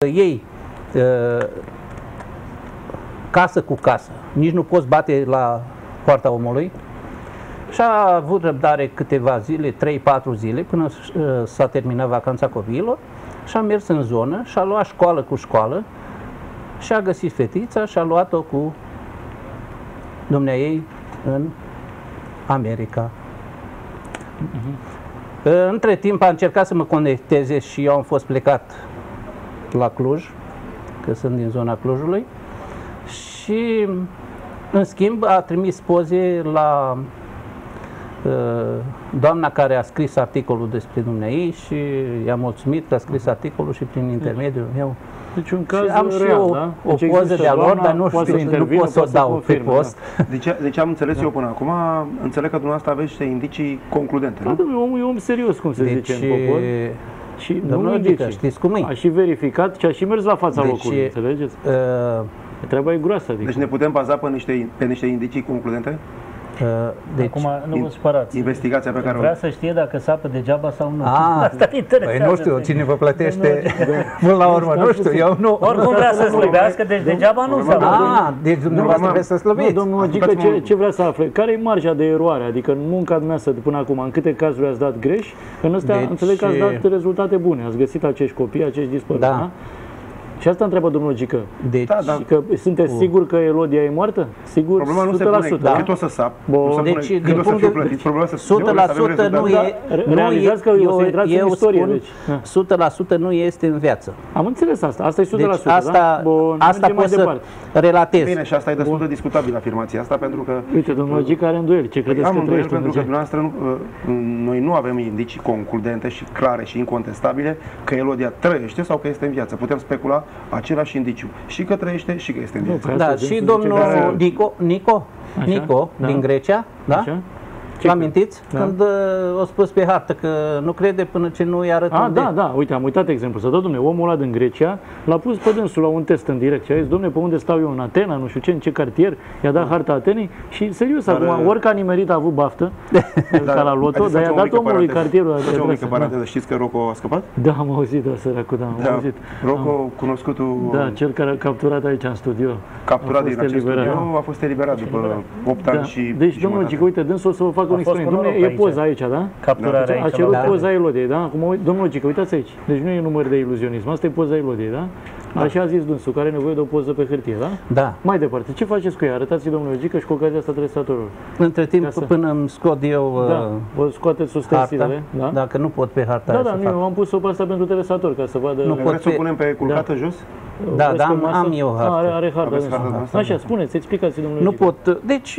Ei casă cu casă, nici nu poți bate la poarta omului și a avut răbdare câteva zile, 3-4 zile, până s-a terminat vacanța copiilor și a mers în zonă și a luat școală cu școală și a găsit fetița și a luat-o cu dumneaei în America. Între timp a încercat să mă conecteze și eu am fost plecat la Cluj, că sunt din zona Clujului, și în schimb a trimis poze la doamna care a scris articolul despre dumneai și i-a mulțumit că a scris articolul și prin intermediul meu. Deci un caz am și real, eu da? o poză de-a lor, dar nu știu, nu pot să o dau pe post. Deci am înțeles eu până acum, înțeleg că dumneavoastră aveți niște indicii concludente, nu? Da, omul e om serios, cum se zice în popor. Și domnul Gică, știți cum e? A și verificat și a și mers la fața locului, înțelegeți? Treaba e groasă. Adică. Deci ne putem baza pe niște indicii concludente? Deci, acum nu vă supărați. Investigația pe care vrea să știe dacă sapă degeaba sau nu. Asta păi nu știu, cine vă plătește până la urmă, nu știu, eu nu. Oricum vrea să slăbească, deci degeaba nu sapă. Deci dumneavoastră trebuie să slăbiți. Domnul Gică, ce vrea să afle? Care e marja de eroare? Adică în munca dumneavoastră până acum, în câte cazuri ați dat greș? În ăstea înțeleg că ați dat rezultate bune. Ați găsit acești copii, acești dispăruți, da? Și asta întreabă domnul Gică. Deci, și că sunteți sigur că Elodia e moartă? Sigur, problema nu 100%. Se pune cât o să sap, nu se pune cât o să fiu plătit. Problema să 100% nu e... Realizați că o să intrați în istorie. Deci. 100% nu este în viață. Am înțeles asta. Asta e 100%, deci asta, da? asta pot să relatez. Bine, și asta e destul de discutabil afirmația asta, pentru că... Uite, domnul Gică are îndoieli. Ce credeți că trăiește? Pentru că dumneavoastră noi nu avem indicii concludente și clare și incontestabile că Elodia trăiește sau că este în viață. Putem specula același indiciu. Și că trăiește și că este în viață. Da, și domnul Nico din Grecia, da? Vă amintiți? Când a spus pe hartă că nu crede până ce nu i-a arătat. Da, uite, am uitat exemplul. Să dau, domnule, omul ăla din Grecia l-a pus pe dânsul la un test în direct și a zis, domnule, pe unde stau eu în Atena, nu știu ce, în ce cartier, i-a dat harta Atenei și serios, acum, orică a nimerit a avut baftă, ca la loto, dar i-a dat omului cartierul. Face o mică paranteză, știți că Rocco a scăpat? Da, am auzit, săracul, da, am auzit. Rocco, cunoscutul... Da, cel care a capturat aici în studio. Capturat din acest studio, a fost eliberat după 8 ani și... Deci, domnul Gică, uite, dânsul o să vă facă un experiment. E poza aici, da? Capturarea aici. A cerut poza Elodiei, da? Acum, domnul Gică, uitați aici. Deci nu e număr de iluzionism, asta e poza Elodiei, da? Așa a zis dânsul, care are nevoie de o poză pe hârtie, da? Da. Mai departe, ce faceți cu ea? Arătați-i domnul Gică și cu ocazia asta adresatorul. Între timp, până îmi scot eu vă scoateți ustensile, da? Dacă nu pot pe harta aia să fac. Nu, am pus-o pe asta pentru telesator, ca să vadă... Nu pot să o punem pe culcată jos? Da, am eu harta. Are harta. Așa, spuneți, explicați-i domnului Gică. Nu pot. Deci,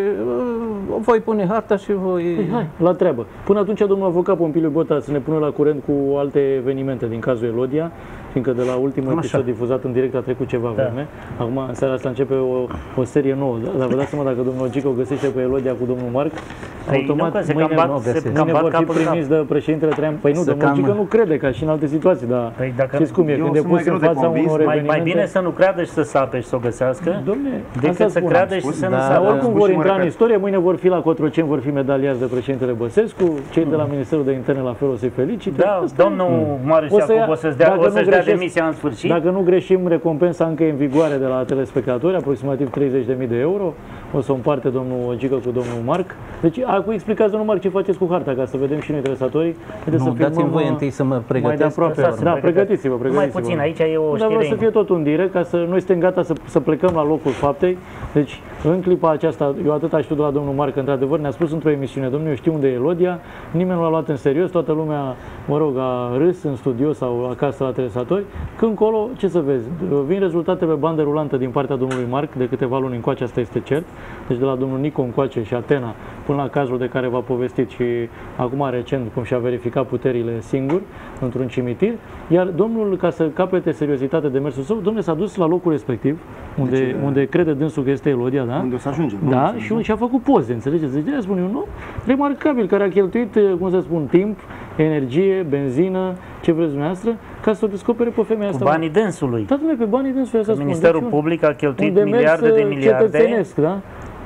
voi pune harta și voi... Hai, la treabă. Până atunci, domnul avocat Pompiliu Bota să ne pună la curent cu alte evenimente din cazul Elodia, fiindcă de la ultimul episod difuzat în direct a trecut ceva vreme. Acum, în seara asta începe o serie nouă. Dar vă dați seama, dacă domnul Gică o găsește pe Elodia cu domnul Marc, automat mâine vor fi primiți de președintele Traian. Păi nu, domnul Gică nu crede, ca și în alte situații, dar știți cum e, când e pus în fața unor evenimente... Mai bine să nu creadă și să sape și să o găsească, decât să creadă și să nu sape. Oricum vor intra în istorie, mâine vor fi la Cotroceni, vor fi medaliați de președintele Băsescu, cei de la Ministerul de Interne la fel o să-i felicite. Da, domnul Marius Iacob o să-și dea demisia în sfârșit. Dacă nu greșim, recompensa încă e în vigoare de la telespectatori, aproximativ 30.000 de euro. O să o împarte domnul Gică cu domnul Marc. Deci, acum explicați, domnul Marc, ce faceți cu harta, ca să vedem și noi telespectatorii. Nu, dați-mi voie întâi să mă pregătesc. Da, pregătiți-vă. Mai puțin, aici e o știre. Dar vreau să fie tot un direct, ca să noi suntem gata să plecăm la locul faptei. Deci, în clipa aceasta, eu atât știu de la domnul Marc, într-adevăr, ne-a spus într-o emisiune, domnule, eu știu unde e Elodia, nimeni nu l-a luat în serios, toată lumea, mă rog, a râs în studio sau acasă la telesatori. Când colo, ce să vezi? Vin rezultate pe bandă rulantă din partea domnului Marc, de câteva luni încoace, asta este cert. Deci de la domnul Nico încoace și Atena, până la cazul de care v-a povestit și acum recent, cum și-a verificat puterile singur, într-un cimitir. Iar domnul, ca să capete seriozitate de mersul său, domnul s-a dus la locul respectiv, unde crede dânsul că este Elodia, da? Unde o să ajungem. Da, și a făcut poze, înțelegeți? Deci de-aia spun eu, nu? Remarcabil, care a cheltuit, cum să spun, timp, energie, benzină, ce vreți dumneavoastră, ca să o descopere pe femeia asta. Cu banii dânsului. Da, pe banii dânsului, asta Ministerul Public a cheltuit miliarde de miliarde. Da?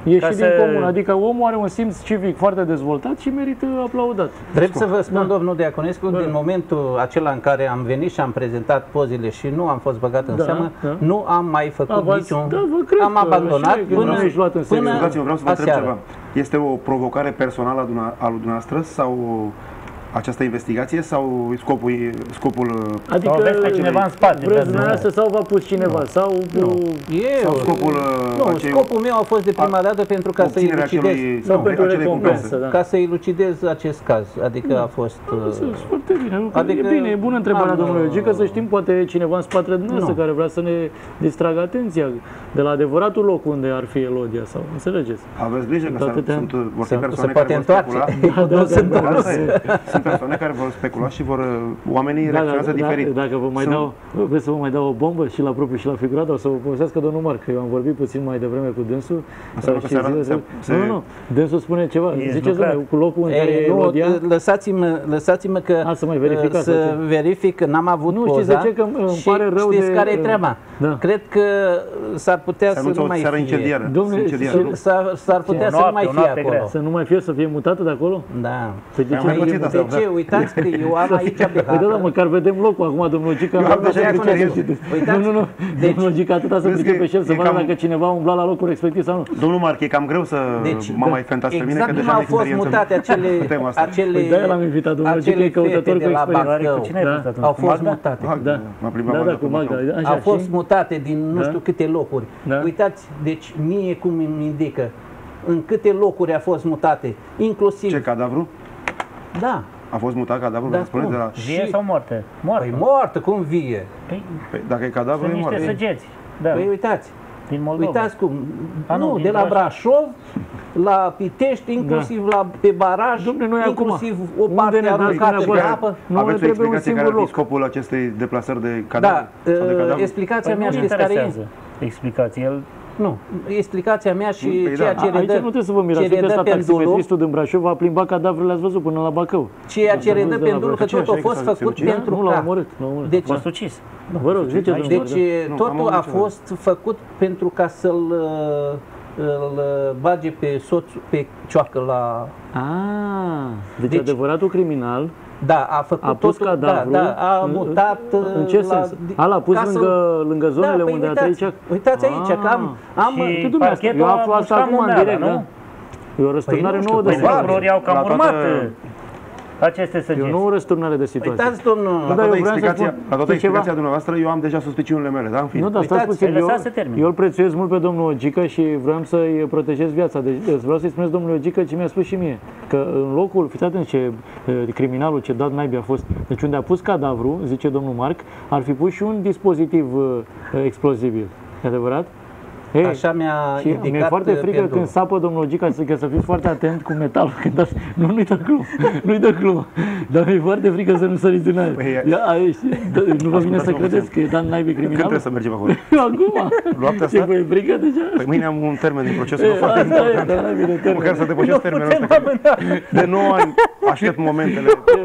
ieși din comun. Adică omul are un simț civic foarte dezvoltat și merită aplaudat. Trebuie să vă spun, domnul Diaconescu, din momentul acela în care am venit și am prezentat pozele și nu am fost băgat în seamă, nu am mai făcut niciun... am abandonat până vreau să vă întreb ceva. Este o provocare personală a lui dumneavoastră sau această investigație sau scopul adică sau pe cineva în spate, vreți dumneavoastră sau v-a pus cineva sau scopul scopul meu a fost de prima dată pentru ca să elucidez ca să elucidez acest caz, adică a fost foarte bine, adică, e bine, e bună întrebarea domnului Gică, să știm poate e cineva în spatele dumneavoastră care vrea să ne distragă atenția de la adevăratul loc unde ar fi Elodia sau înțelegeți. Aveți grijă că vor fi persoane care vor specula. Sunt persoane care vor specula și oamenii reacționează diferit. Dacă vreți să vă mai dau o bombă și la propriu și la figurat, o să vă povestească domnul Marc, că eu am vorbit puțin mai devreme cu dânsul. Nu, dânsul spune ceva. Ziceți, domnule, cu locul în care Elodia... Lăsați-mă că să verific că n-am avut poza și știți care e treaba. Cred că s-ar putea să nu mai fie. S-ar putea să nu mai fie acolo. Să nu mai fie, să fie mutată de acolo? Da. De ce? Uitați că eu am aici pe hartă. Păi da, măcar vedem locul acum, domnul Gica. Nu, domnul Gica atâta să pricepe și el să vadă dacă cineva a umblat la locul respectiv sau nu. Domnul Marc, e cam greu să mă mai fentați pe mine, că deja am experiență acele Păi de-aia l-am invitat, domnul Gica e căutător cu experiență. Au fost mutate. Au fost mutate din nu știu câte locuri. Uitați, deci mie cum îmi indică în câte locuri a fost mutate, inclusiv... Ce, cadavru? Da. A fost mutat cadavru? Da, vie sau moarte? Moarte. Păi moartă, cum vie? Păi, dacă e cadavru, e moarte. Sunt niște săgeți. Da. Păi uitați. Din Moldova. Uitați cum. De la Brașov, la Pitești, inclusiv pe baraj, inclusiv o parte aruncată pe apă. Aveți o explicație care ar fi scopul acestei deplasări de cadavru? Da, explicația mea știți care e? Explicația. Nu, explicația mea și ceea ce redă aici nu trebuie să vă mirați, uite ăsta taximetristul din Brașov a plimbat cadavrele, ați văzut, până la Bacău. Ceea ce redă pendulul, că totul a fost făcut pentru nu l-au omorât. Deci, l-a ucis. Vă rog, ziceți. Deci totul a fost făcut pentru ca să-l bage pe soțul, pe cioacă la... Deci adevăratul criminal a făcut pus cadavru, a mutat în ce sens? L-a pus lângă zonele unde a trăit cea... Uitați aici, că am... Eu aflu asta acum în direct, da? E o răsturnare nouă de situație. Procurorii au cam urmat aceste săgeți. E o nouă răsturnare de situație. Uitați, domnul... La toată explicația dumneavoastră, eu am deja suspiciunile mele, da? În fine. Nu, dar stați puțin, eu îl prețuiesc mult pe domnul Gică și vreau să-i protejez viața. Deci vreau să-i spuneți domnului Gică ce mi-a spus și mie. Că în locul, fiți atent ce criminalul, ce dat naibii a fost, deci unde a pus cadavru, zice domnul Marc, ar fi pus și un dispozitiv explozibil. E adevărat? Așa mi-a indicat. Mi-e foarte frică când sapă domnul Gica, că să fiți foarte atent cu metalul. Nu-i dă glumă, nu-i dă glumă. Dar mi-e foarte frică să nu săriți în aer. Nu vă vine să credeți că e dat naibii criminal? Când trebuie să mergem acolo? Acum. Noaptea asta? Ce vă e frică deja? Păi mâine am un termen din procesul foarte important. Măcar să depășesc termenul ăsta. De 9 ani aștept momentele.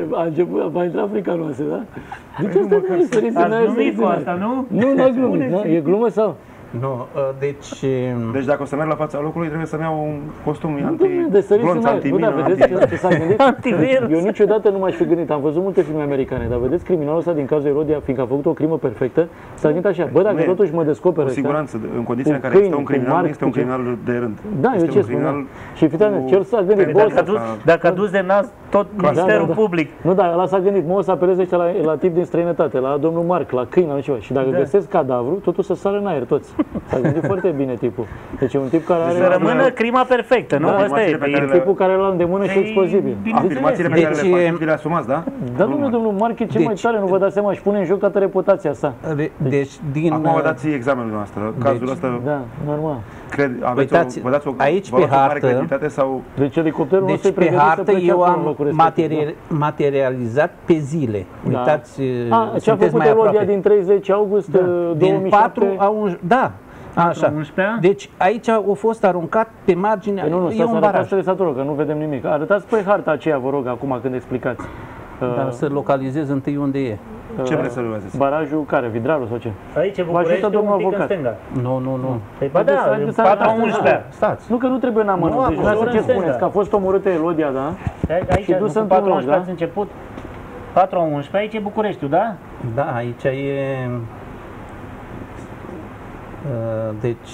Va intra frica noastră, da? Deci asta nu e săriți în aer. Nu, n-a glumit. E glumă sau? Nu, deci dacă o să merg la fața locului, trebuie să-mi iau un costum anti-glonț, anti-mină, antivirus. Eu niciodată nu m-aș fi gândit, am văzut multe filme americane, dar vedeți, criminalul ăsta din cazul Elodia, fiindcă a făcut o crimă perfectă, s-a gândit așa, bă, dacă totuși mă descoperă. Cu siguranță, în condițiile în care este un criminal, nu este un criminal de rând. Da, eu ce spun. Și fiți atent, cel s-a gândit, dacă a dus de nas tot Ministerul Public. Nu, dar ăla s-a gândit, mă o să apeleze ăștia la tip din străinătate, la domnul Marc, la câini, la ceva. Și dacă găsesc cadavru, totul să sară în aer toți. S-a gândit foarte bine tipul. Deci e un tip care are... Să rămână crima perfectă, nu? Asta e. E tipul care are la îndemână și expozibil. Afirmațiile pe care le asumați, da? Da, domnul Marc e cel mai tare, nu vă dați seama, își pune în joc toată reputația sa. Deci din... Acum vă dați examenul noastră, cazul ăsta... Da, normal. Vă dați o aici pe hartă... Deci elicopterul Deci pe hartă eu am materializat pe zile. Uitați, ce a făcut Elodia din 30 august 2007? Din 4 da. Așa. Deci aici a fost aruncat pe marginea, e un baraj. Că nu vedem nimic. Arătați pe harta aceea, vă rog, acum când explicați. Dar să localizez întâi unde e. Ce vreți să localizezi? Barajul care? Vidralul sau ce? Aici e București, un domnul pic în avocat. stânga. Nu. Păi, ba da, Haideți să- 4-11. Stați. Nu că nu trebuie în amănunt. Deci vreau să ce spuneți, că a fost omorâtă Elodia, da? Aici, Și dusă nu, într-un loc, 4-11 da? ați început. 4-11, aici e Bucureștiul, da? Da, aici e... Deci...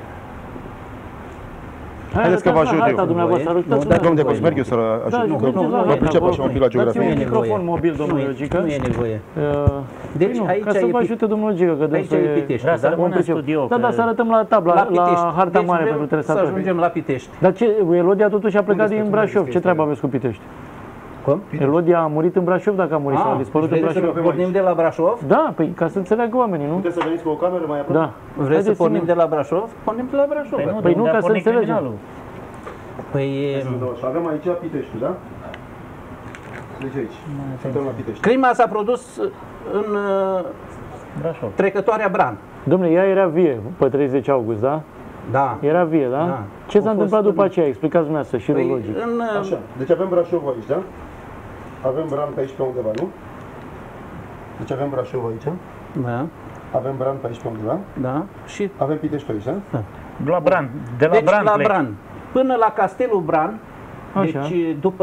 Haideți că vă ajut eu. Dumneavoastră, ajutați Domnul Decoș, merg eu să-l ajut. Vă pricep așa un pic la geografie. Dați-mi un microfon mobil, domnul Gică. Nu e nevoie. Deci aici ca să vă ajute domnul Gică, că aici e Pitești, Vrea să da? rămână în studio. Da, dar să arătăm la tabla, la harta mare pentru să interesatori. ajungem la Pitești. Dar ce, Elodia totuși a plecat din Brașov, ce treabă aveți cu Pitești? Cum? Elodia a murit în Brașov dacă a murit sau a dispărut în Brașov? Pornim de la Brașov? Da, păi ca să înțeleagă oamenii, nu? Puteți să veniți cu o cameră mai aproape? Da. Vreți să pornim de la Brașov? Pornim de la Brașov. Păi nu, ca să înțelegem. Păi... Avem aici Piteștiul, da? Deci aici. Suntem la Pitești. Crima s-a produs în Brașov. trecătoarea Bran. Dom'le, ea era vie pe 30 august, da? Da. Era vie, da? Da. Ce s-a A întâmplat fost după aceea? Explicați dumneavoastră, șirul Păi, logic. Așa, deci avem Brașov aici, da? Avem Bran pe aici pe undeva, nu? Deci avem Brașov aici, Da, avem Bran pe aici pe undeva, da. Și avem Pitești pe aici, da? La Bran. De la deci Bran la pleci. Bran. Până la Castelul Bran, Așa. deci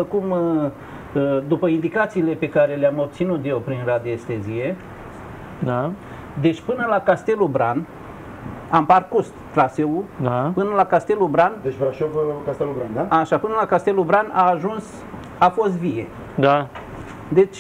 după indicațiile pe care le-am obținut eu prin radiestezie, Da, deci până la Castelul Bran, am parcurs traseul, da. până la Castelul Bran, Deci Brașov, Castelul Bran, da? așa, până la Castelul Bran a fost vie. Da. Deci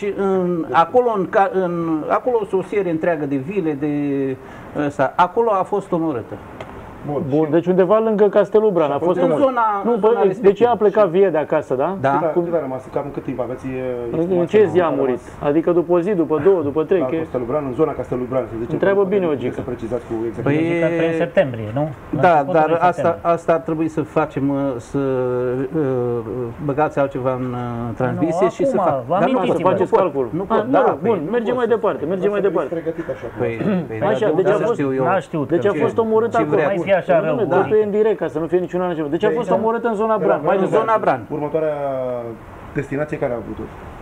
acolo o serie întreagă de vile, de ăsta, acolo a fost omorâtă. Bun, deci undeva lângă Castelul Bran a fost în omorât. zona, Nu, în zona bă, deci respectivă. ea a plecat vie de acasă, da? Da. Cât a rămas? Cam cât timp aveți? În ce zi a murit? Adică după o zi, după două, după trei? La că- Castelul Bran, în zona Castelului Bran, să zicem. Întreabă bine, Puteți Ogică. să precizați cu exact. Păi, Zică prin septembrie, nu? La Da, începutul dar lui septembrie. asta ar trebui să facem, să băgați altceva în transmisie Nu, și să acum, fac. vă Dar nu amintiți-vă. pot, faceți nu pot, calculul. Nu pot, Da, da, bun, păi, mergem nu mai pot departe, mergem mai departe. Pregătit așa. Păi, Așa, de deci a să fost- știu eu. N-a știut. Deci a că- fost omorât ce acolo. vrea. Mai fi așa rău. Nu, Da. totul e în direct, ca să nu fie niciun altceva. Deci a fost omorât în zona Bran. Mai În departe. zona Bran. Următoarea destinație care a avut-o?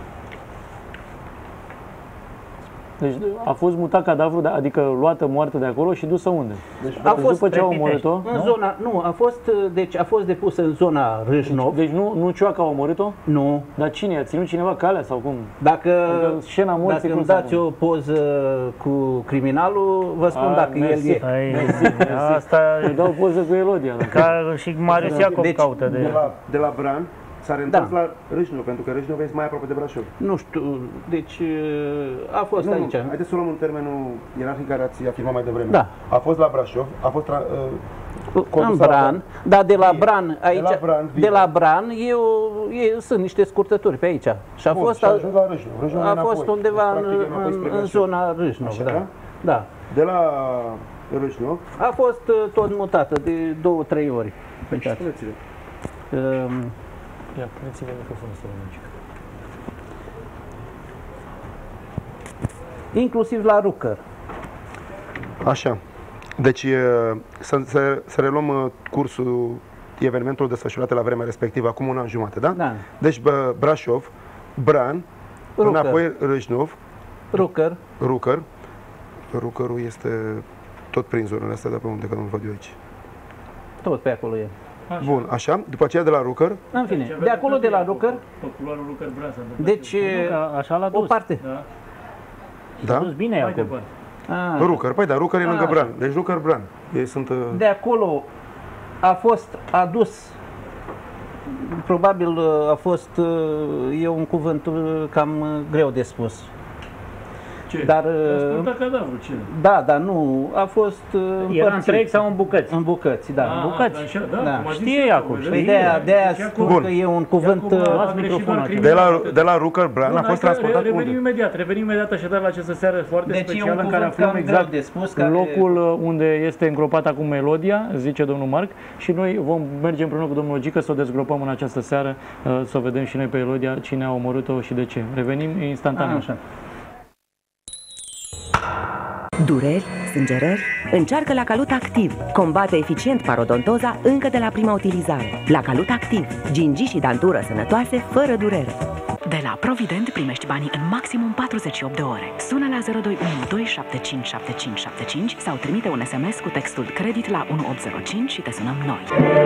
Deci a fost mutat cadavrul, adică luată moartă de acolo și dusă unde? Deci, A fost după ce au pe omorât-o? În zona, nu, a fost depusă în zona Râșnov. Deci nu Cioaca a omorât-o? Nu. Dar cine? A ținut cineva calea sau cum? Dacă Scena morții, dacă cum îmi s-a dați o poză cu criminalul, vă spun dacă mersi. el e. Păi, asta Îi dau poză cu Elodia. Da. ca și Marius Iacov Deci, caută de... de la Bran s-a reîntors la Râșnov, pentru că Râșnov este mai aproape de Brașov. Nu știu, deci a fost aici. Haideți să luăm în termenul ierarhic care ați afirmat mai devreme. Da. A fost la Brașov, a fost În condusă la Bran, dar de la Vie. Bran aici, De la Bran, Vie. de la Bran sunt niște scurtături pe aici. Și a Bun, fost și a ajuns la Râșnov. Râșnov a înapoi. fost undeva Deci, practic, înapoi spre în Brașov. zona Râșnov, Așa, da. da? Da. De la Râșnov, A fost tot mutată de 2-3 ori. Uitați. spuneți-le. Ia, puneți-vă microfonul să rămânci. Inclusiv la Rucăr. Așa. Deci să reluăm cursul evenimentul desfășurat la vremea respectivă, acum un an jumate, da? Da. Deci Brașov, Bran, Rucăr. înapoi Râșnov, Rucăr. Rucăr. Rucărul este tot prin zonele astea, de pe unde că nu-l văd eu aici. Tot pe acolo e. Bun, așa. După aceea de la Rucăr, În fine, de acolo de la Rucăr, Pe culoarul Lucăr Brasa. deci Așa l-a o dus. parte. da? Dus bine acum. A, Rucăr, păi da, Rucăr e lângă Așa. Bran. Deci Rucăr, Bran. Ei sunt... de acolo a fost adus, probabil a fost, e un cuvânt cam greu de spus. Ce? Dar, cadavru, ce? da, dar nu, a fost Era întreg sau în bucăți? în bucăți, da. bucăți. Așa, Da. Știe Iacob, Păi știe. de-aia spun Bun. că e un cuvânt... Luați microfonul. De la Rucăr, Bran a fost transportat unde? Revenim imediat așadar la această seară foarte Deci e specială un în care cuvânt aflăm cam exact greu de spus, care- locul unde este îngropat acum Melodia, zice domnul Marc, și noi vom merge împreună cu domnul Gică să o dezgropăm în această seară, să o vedem și noi pe Elodia cine a omorât-o și de ce. Revenim instantaneu. Așa. Dureri, sângerări? Încearcă Lacalut Activ. Combate eficient parodontoza încă de la prima utilizare. Lacalut Activ. Gingii și dantură sănătoase, fără durere. De la Provident primești banii în maximum 48 de ore. Sună la 0212 275 7575 sau trimite un SMS cu textul credit la 1805 și te sunăm noi.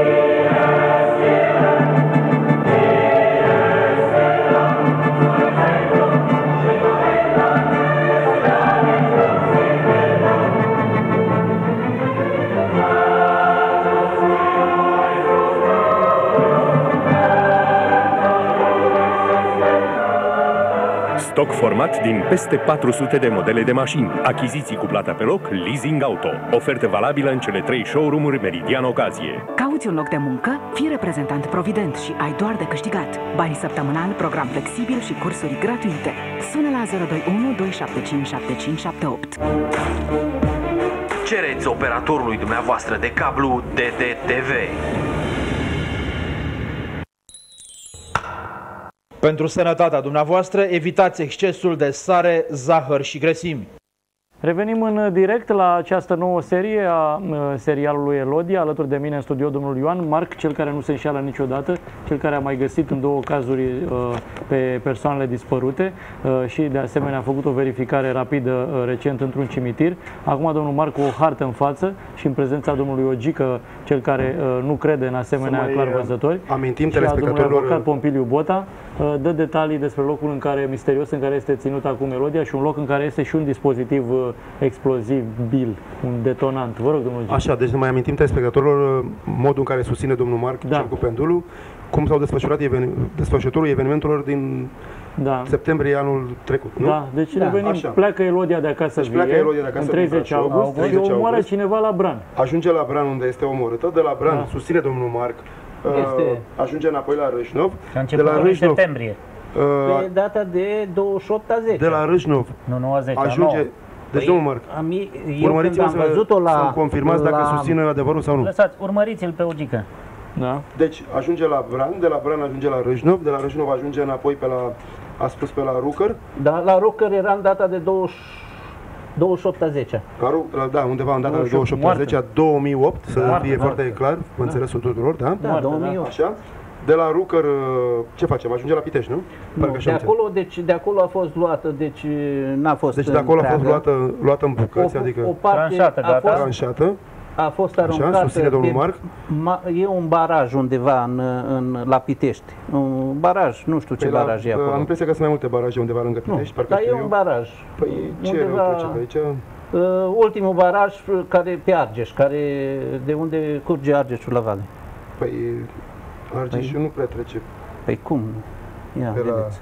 Stoc format din peste 400 de modele de mașini, achiziții cu plata pe loc, leasing auto. Ofertă valabilă în cele 3 showroom-uri Meridian Ocazie. Cauți un loc de muncă? Fii reprezentant Provident și ai doar de câștigat. Bani săptămânal, program flexibil și cursuri gratuite. Sună la 021 275 7578. Cereți operatorului dumneavoastră de cablu DDTV. Pentru sănătatea dumneavoastră, evitați excesul de sare, zahăr și grăsimi. Revenim în direct la această nouă serie a serialului Elodia. Alături de mine în studio domnul Ioan Marc, cel care nu se înșeală niciodată, cel care a mai găsit în 2 cazuri pe persoanele dispărute și de asemenea a făcut o verificare rapidă recent într-un cimitir. Acum domnul Marc cu o hartă în față și în prezența domnului Ogică, cel care nu crede în asemenea clarvăzători, amintim și a domnului telespectatorilor avocat Pompiliu Bota, dă detalii despre locul misterios în care este ținut acum Elodia și un loc în care este și un dispozitiv exploziv, un detonant. Vă rog, domnul Ogică. Așa, deci ne mai amintim telespectatorilor modul în care susține domnul Marc, cel cu pendulul, cum s-au desfășurat desfășurătorul evenimentelor din septembrie anul trecut, nu? Da, deci revenim, pleacă Elodia de acasă în 30 august și omoară cineva la Bran. Ajunge la Bran unde este omorâtă, de la Bran susține domnul Marc, ajunge înapoi la Râșnov, de la Râșnov, septembrie. Pe data de 28 a 10. De la Râșnov ajunge. Deci, domnul Marc, urmăriți-l să confirmați dacă susține adevărul sau nu. Lăsați, urmăriți-l pe Ogică. Da. Deci, ajunge la Bran, de la Bran ajunge la Râșnov, de la Râșnov ajunge înapoi pe la, a spus pe la Rucăr. Da, la Rucăr era în data de 28 a 10. Da, undeva în data de 28 a 10 2008, să fie foarte clar, înțelesul tuturor, da? Da, 2008. Așa. De la Rucăr, ce facem? Ajunge la Pitești, nu? De acolo a fost luată, deci n-a fost. Deci de acolo a fost luată în bucăți, adică o parte tranșată. A fost aruncată. Așa, susține domnul Marc. E un baraj undeva la Pitești. Un baraj, nu știu ce baraj e acolo. Am impresia că sunt mai multe baraje undeva lângă Pitești. Nu, dar e un baraj. Păi ce trece pe aici? Ultimul baraj care pe Argeș, de unde curge Argeșul la vale. Păi Argeșul nu prea trece. Păi cum? Ia, vedeți.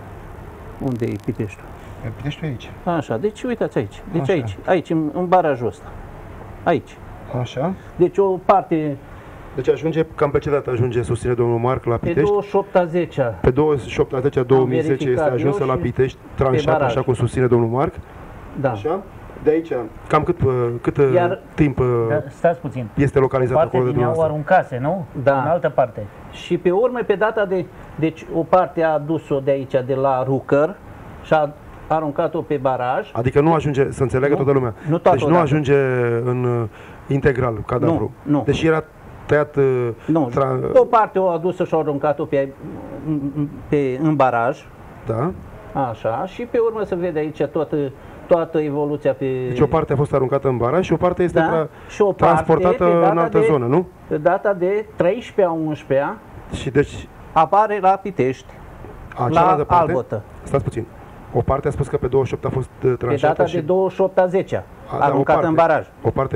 Unde e Piteștiul? Piteștiul e aici. Așa, deci uitați aici. Deci aici, în barajul ăsta. Aici. Așa. Deci o parte... Deci ajunge, cam pe ce dată ajunge, susține domnul Marc la Pitești? Pe 28 a 10. Pe 28 a 10 2010 este ajunsă la Pitești, tranșat, așa cum susține domnul Marc. Da. Așa. De aici, cam cât timp stați puțin. Este localizat acolo de dumneavoastră? Parte din aruncase, nu? Da. În altă parte. Și pe urmă, pe data de... Deci o parte a adus-o de aici, de la Rucăr, și a aruncat-o pe baraj. Adică nu ajunge, să înțeleagă toată lumea. Deci nu ajunge în integral cadavru. Nu. Deși era tăiat... O parte o adus-o și a aruncat-o în baraj. Da. Așa. Și pe urmă se vede aici toată evoluția pe... Deci o parte a fost aruncată în baraj și o parte este transportată în altă zonă, nu? Pe data de 13 a 11 și deci apare la Pitești, la Albotă. Stați puțin. O parte a spus că pe 28 a fost tranșată. Pe data de 28 a 10 aruncată în baraj. O parte,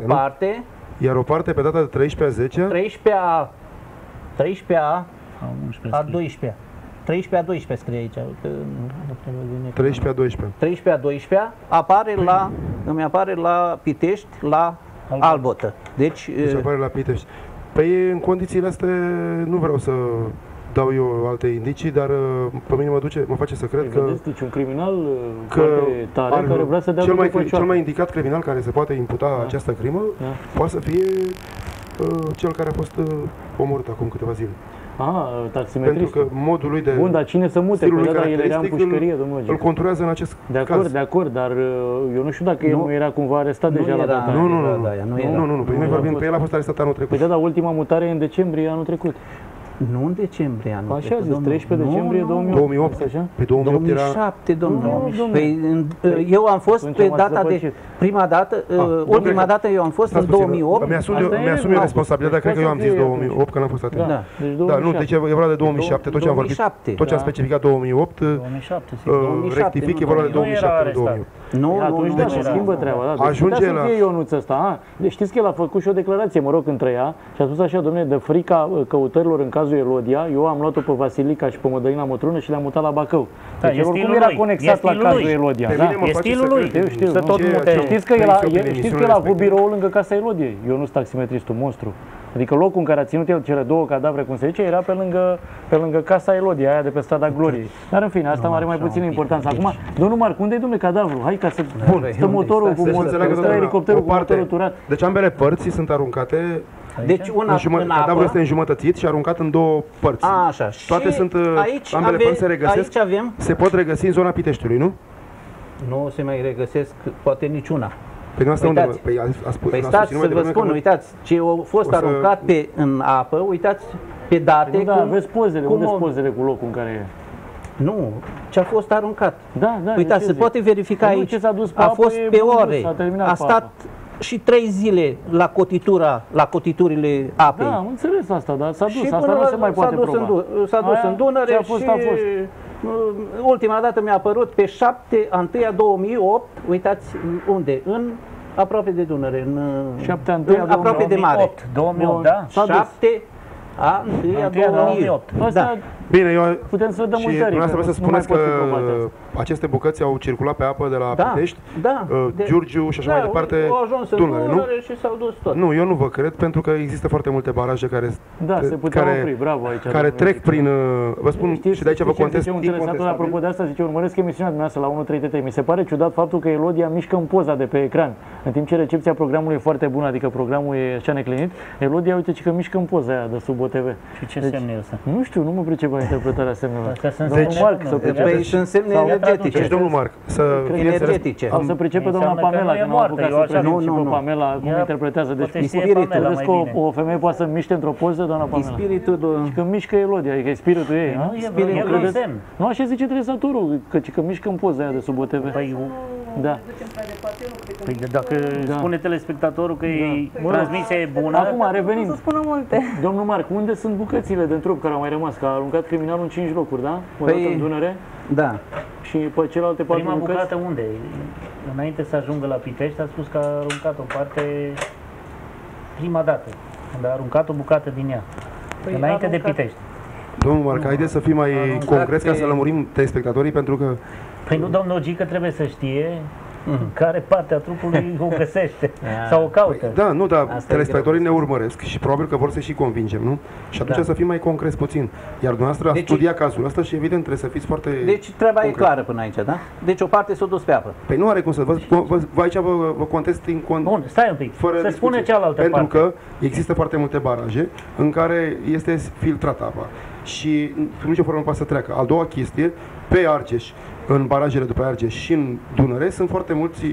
Iar o parte pe data de 13 a 10 13 a 12 13 a 12 scrie aici. 13 a 12. 13 a 12 îmi apare la Pitești, la Albotă. Deci apare la Pitești. Păi în condițiile astea nu vreau să dau eu alte indicii, dar pe mine mă face să cred că... Vedeți, deci un criminal foarte tare care vrea să dea cel mai indicat criminal care se poate imputa această crimă poate să fie cel care a fost omorât acum câteva zile. Taximetrist. Pentru că modul lui de... Bun, dar cine să mute? Că el era în pușcărie, domnule. Îl conturează în acest caz. De acord, dar eu nu știu dacă el nu era cumva arestat deja la data. Nu. Păi noi vorbim, pe el a fost arestat anul trecut. Păi da, dar ultima mutare e în decembrie anul trecut. Nu în decembrie anul Așa trecut, zis, 13 decembrie 2008. 2008. Așa? Pe 2008 era... 2007, domnule. Nu, Păi, eu am fost Atunci pe m-ați data de... depășit. Prima dată, ultima dată eu am fost în 2008. Mi-asum eu responsabilitatea, cred că eu am zis 2008, că n-am fost atent. Da. Da, nu, deci e vorba de 2007, tot ce am vorbit, tot ce am specificat 2008, 2007, sigur. rectific, e vorba de 2007 2008. Nu, Atunci da, se schimbă treaba, da. Deci Ajunge putea la... să fie Ionuț ăsta, Deci știți că el a făcut și o declarație, mă rog, când trăia și a spus așa, domnule, de frica căutărilor în cazul Elodia, eu am luat-o pe Vasilica și pe Mădălina Mătrună și le-am mutat la Bacău. Deci el oricum era conexat la cazul Elodia. E stilul lui. Eu știu, să tot mute. Știți că el a avut biroul lângă casa Elodiei. Ionuț taximetristul, monstru. Adică locul în care a ținut el cele două cadavre, cum se zice, era pe lângă casa Elodiei, aia de pe strada Gloriei. Dar în fine, asta are mai puțină importanță. Acum, domnul Marc, unde e, domnule, cadavru? Hai ca să stă motorul cu elicopterul cu motorul turat. Deci ambele părți sunt aruncate. Deci una în cadavrul este apă. înjumătățit și aruncat în două părți. Așa. Toate Și sunt, aici ambele părți se regăsesc. Aici avem... Se pot regăsi în zona Piteștiului, nu? Nu se mai regăsesc poate niciuna. Păi nu asta unde? Păi stați să vă spun, uitați, ce a fost aruncat în apă, uitați pe date. Da, aveți pozele, unde sunt pozele cu locul în care e? Nu, ce a fost aruncat. Da. Uitați, se poate verifica aici. A fost pe ore, a stat și 3 zile la cotiturile apei. Da, am înțeles asta, dar s-a dus, asta nu se mai poate proba. S-a dus în Dunăre și ultima dată mi-a apărut pe 7/1/2008, uitați unde, aproape de Dunăre, aproape de mare. 2008, da? 7/1/2008. Da. Bine, eu putem să dăm și întări, trebuie să spuneți că aceste bucăți au circulat pe apă de la Pitești, Giurgiu și așa mai departe, Dunăre, nu? Și s-au dus tot. Nu, eu nu vă cred, pentru că există foarte multe baraje care trec prin, vă spun, și de aici vă contest. Un interesator, apropo de asta, zice, urmăresc emisiunea dumneavoastră la 133. Mi se pare ciudat faptul că Elodia mișcă în poza de pe ecran, în timp ce recepția programului e foarte bună, adică programul e așa neclinit. Elodia, uite că mișcă în poza aia de sub OTV. Și ce semne e ăsta? Nu știu, nu mă pricep la interpretarea semnelor. Păi sunt semne energetice. Deci, domnul Marc, energetice. O să pricepe doamna Pamela, că nu am apucat să prezint pe Pamela cum interpretează. Deci spiritul, vedeți că o femeie poate să miște într-o poză, doamna Pamela? Și că mișcă Elodia, adică e spiritul ei, nu așa zice interesatorul, că mișcă în poza aia de sub OTV. Da. Păi dacă spune telespectatorul că transmisia e bună... Acum, revenind. Să spună multe. Domnul Marc, unde sunt bucățile de trup care au mai rămas? Că a aruncat criminalul în 5 locuri, da? O dată în Dunăre? Da. Și pe celelalte 4 bucăți? Prima bucată unde? Înainte să ajungă la Pitești, a spus că a aruncat o parte prima dată, când a aruncat o bucată din ea, înainte de Pitești. Domnul Marc, haideți să fim mai concreți ca să lămurim telespectatorii, pentru că... Păi nu, domnul Gică trebuie să știe care parte a trupului o găsește sau o caută. Da, nu, dar telespectatorii ne urmăresc și probabil că vor să și convingem, nu? Și atunci să fim mai concreți puțin. Iar dumneavoastră ați studiat cazul ăsta și evident trebuie să fiți foarte Deci treaba e clară până aici, da? Deci o parte s-a dus pe apă. Păi nu are cum să aici vă contest Bun, stai un pic, să spune cealaltă parte. Pentru că există foarte multe baraje în care este filtrată apa și în nicio formă nu poate să treacă. A doua chestie, pe Argeș, în barajele de pe Argeș și în Dunăre sunt foarte mulți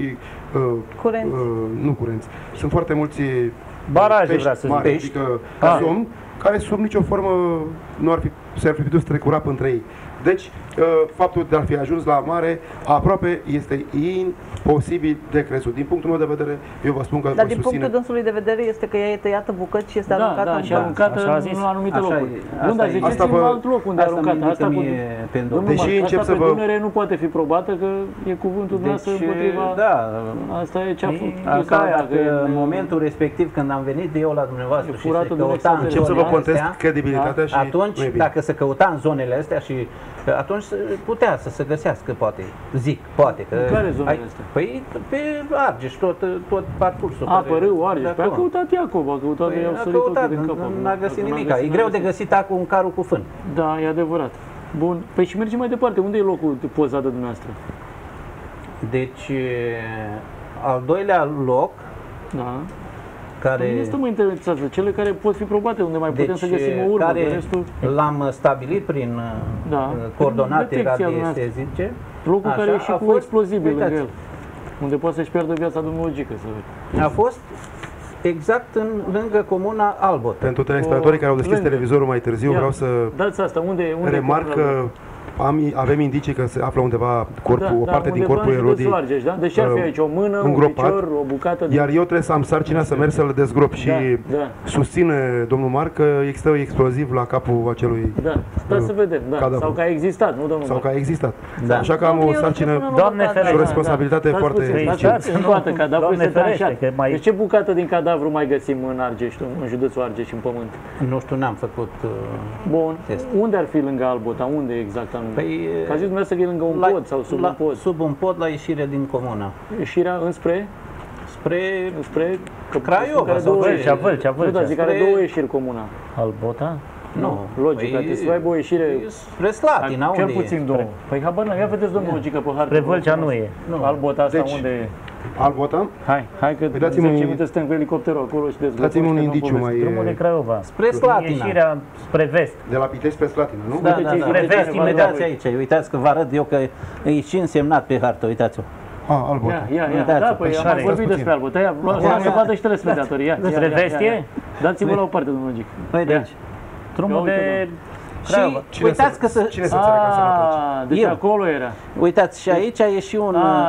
sunt foarte mulți baraje, vrea să zic, adică somn, care sub nicio formă nu ar fi putut strecura între ei. Deci, faptul de a fi ajuns la mare aproape este imposibil de crezut. Din punctul meu de vedere, eu vă spun că dar din punctul dânsului de vedere este că ea e tăiată bucăți și este aruncată în și aruncată în anumite locuri. Bun, dar ziceți în alt loc unde e aruncată. Asta pe Dunăre nu poate fi probată, că e cuvântul dumneavoastră împotriva... Da, asta e ce a făcut. În momentul respectiv, când am venit eu la dumneavoastră și se căuta în zonele astea, credibilitatea și atunci, dacă se căuta în zonele astea și atunci putea să se găsească, poate, poate. În care zonele astea? Păi pe Argeș, tot parcursul. Pe râu Argeș, pe a căutat Iacov, a căutat, i-au sărit ochii din cap. N-a găsit nimic, e greu de găsit acum un carul cu fân. Da, e adevărat. Bun, păi și mergem mai departe, unde e locul de pozat de dumneavoastră? Deci, al doilea loc, care... Asta mă interesează, cele care pot fi probate, unde mai putem să găsim o urmă, de restul... L-am stabilit prin coordonate radiestezice. Locul care e și cu explozibil lângă el, unde poate să-și pierdă viața domnul Gică, să vezi. A fost exact lângă comuna Albot. Pentru telespectatorii care au deschis televizorul mai târziu, vreau să remarc că avem indicii că se află undeva o parte din corpul Elodii Deci ar fi aici o mână, un picior, o bucată de... Iar eu trebuie să am sarcina să merg să-l dezgrop și susține domnul Marc că există exploziv la capul acelui Stai să vedem, sau că a existat, nu domnul Sau că a existat. Da. Așa că am o sarcină și o responsabilitate foarte eficientă. Încă cadavru este tranșat. Deci ce bucată din cadavru mai găsim în Argeș, în județul Argeș, în pământ? Nu știu, n-am făcut Bun. Unde ar fi lângă Albota? Unde exact anume? Păi, că a zis dumneavoastră că e lângă un pod sau sub un pod? Sub un pod, la ieșire din comună. Ieșirea înspre? Spre Craiova sau Vâlcea. Nu, dar zic că are două ieșiri comuna. Albota? Nu, logica, trebuie să aibă o ieșire... Spre Slatina, cel puțin două. Păi habar n-am, ia vedeți domnul logică pe hartă. Spre Vâlcea nu e. Albota asta unde e? Albota? Hai că 10 minute stăm cu elicopterul acolo și dezvoltăm. Dați-mi un indiciu mai... Drumul de Craiova. Spre Slatina. Ieșirea spre vest. De la Pitești spre Slatina, nu? Da, spre vest, imediat aici. Uitați că vă arăt eu că e și însemnat pe hartă, uitați-o. Albota. Da, păi am vorbit despre Albota. Ia, să vadă și telespectatorii. Spre vest e? Dați-vă la o parte, domnul logic. Păi deci. Drumul de Craiova. Și uitați că Cine să înțeleagă înseamnă deci acolo era. Uitați, și aici e și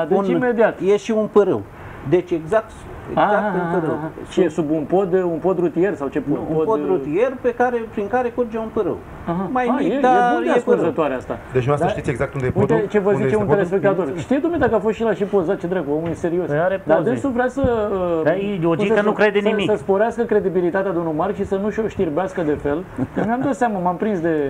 un pârâu. Deci exact în pârâu. Și e sub un pod rutier sau ce pod? Un pod rutier prin care curge un pârâu. Mai mic, dar e pârâzătoarea asta. Deci nu știți exact unde e podul? Uite ce vă zice un telespectator. Știi, domnule, dacă a fost și la și pozat, ce dracu, omul e serios. Dar dânsul vrea să... Logica nu crede nimic. Să sporească credibilitatea domnului Marc și să nu și-o știrbească de fel. Că mi-am dat seama, m-am prins de...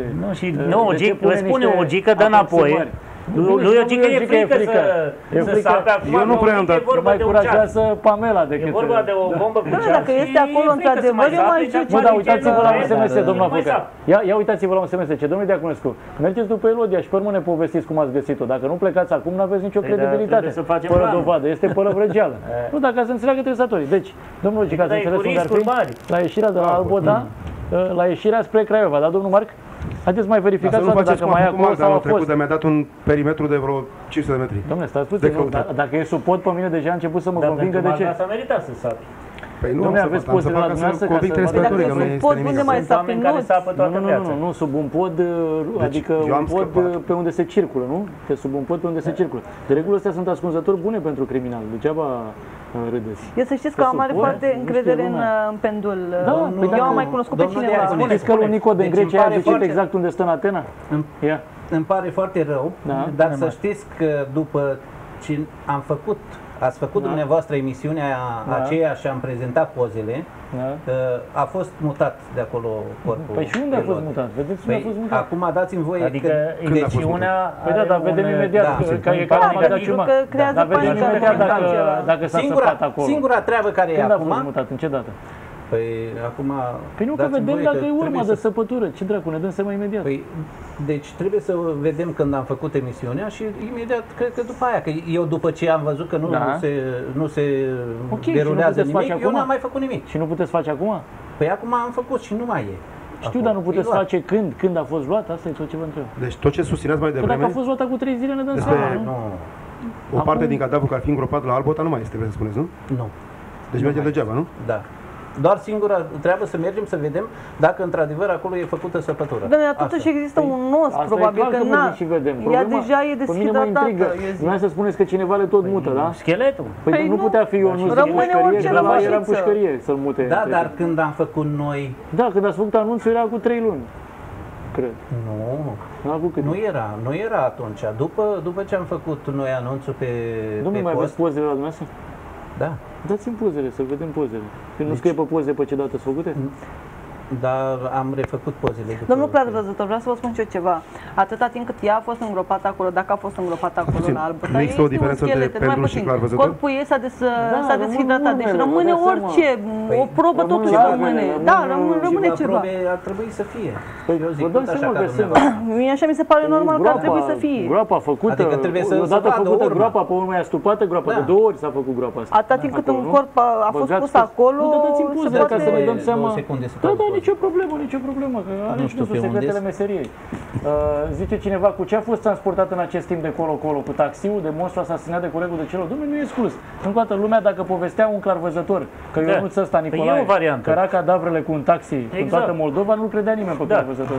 Nu, spune o gică, dă înapoi. Lui Ogică e frică să sape acum. Eu nu prea am dat. Mai curajoasă Pamela decât... E vorba de o bombă cu ceas. Dacă este acolo într-adevăr, eu mai știu ce... Dar uitați-vă la un SMS, domnul avocat. Ia uitați-vă la un SMS. Ce, domnule Diaconescu, mergeți după Elodia și pe urmă ne povestiți cum ați găsit-o. Dacă nu plecați acum, nu aveți nicio credibilitate. Fără dovadă. Este pără vrăgeală. Nu, dacă să înțeleagă telespectatorii. Deci, domnul Ogică, ați înțeles unde ar fi? La ieșirea de la Albota, la ieșirea spre Craiova, da, domnul Marc? Haideți mai verificați dacă mai e acolo sau a fost. Mi-a dat un perimetru de vreo 500 de metri. Dom'le, stați puțin, dacă e sub pod pe mine, deja a început să mă convingă de ce. Dar s-a meritat să sapi. Păi nu, aveți pozele la dumneavoastră ca să dacă e sub pod, unde mai sapă? Nu, sub un pod, adică un pod pe unde se circulă, nu? Că sub un pod pe unde se circulă. De regulă astea sunt ascunzători bune pentru criminal, degeaba râdeți. Eu să știți că am mare foarte încredere în pendul. Eu am mai cunoscut pe cineva. Spuneți că lui Nicod în Grecia a zicit exact unde stă în Atena? Îmi pare foarte rău, dar să știți că după ce ați făcut dumneavoastră emisiunea aceea și am prezentat pozele, a fost mutat de acolo corpul. Păi și unde a fost mutat? Vedeți unde a fost mutat? Acum dați-mi voie adică invențiunea... Păi da, dar vedem imediat că e ca negativă. Că creează panică dacă s-a săpat acolo. Singura treabă care e acum... Când a fost mutat? În ce dată? Păi acum... Păi nu, că vedem dacă e urma de săpătură. Ce dracu, ne dăm seama imediat. Păi, deci trebuie să vedem când am făcut emisiunea și imediat, cred că după aia, că eu după ce am văzut că nu se derulează nimic, eu n-am mai făcut nimic. Și nu puteți face acum? Păi acum am făcut și nu mai e. Știu, dar nu puteți face când a fost luat? Asta e tot ce vă întreb. Deci tot ce susțineați mai devreme... Că dacă a fost luată cu 3 zile, ne dăm seama, nu? O parte din cadavru care ar fi îngropat la Albota nu mai este, vreți să spuneți, nu? Nu. Deci mergem degeaba, nu? Da. Doar singura treabă să mergem să vedem dacă într-adevăr acolo e făcută săpătura. Dar totuși există un nos, probabil că ea deja e deshidratată. Vreau să spuneți că cineva le tot mută, da? Scheletul. Păi nu putea fi eu, nu rămâne orice era în pușcărie să-l mute. Da, dar când am făcut noi... Da, când ați făcut anunțul era cu 3 luni. Cred. Nu era atunci. După ce am făcut noi anunțul pe Domnule, mai aveți pozele la dumneavoastră? Da. Dați-mi pozele, să vedem pozele. Când nu scrie pe poze pe ce dată sunt făcute? Dar am refăcut pozele. Domnul Preadrăzător, vreau să vă spun și eu ceva. Atâta timp cât ea a fost îngropată acolo, dacă a fost îngropată acolo la Albota, nu există o diferență între pendul și clar văzător? Corpul ei s-a deshidratat, deci rămâne orice, o probă totuși rămâne. Da, rămâne ceva. Ar trebui să fie. Vă dăm seama că sunt. Mie așa mi se pare normal că ar trebui să fie. Groapa făcută, odată făcută groapa, pe urmă e astupată groapa, de 2 ori s-a făcut groapa asta. Atâta timp cât un corp a fost pus acolo, se poate... să ne dăm seama. Da, Nicio problemă, că are și dânsul secretele meseriei. Zice cineva, cu ce a fost transportat în acest timp de colo-colo? Cu taxiul de monstru asasinat de colegul de celor? Dom'le, nu e exclus. Încă o dată, lumea, dacă povestea un clarvăzător că Ionuț ăsta, Nicolae, căra cadavrele cu un taxi în toată Moldova, nu credea nimeni pe clarvăzător.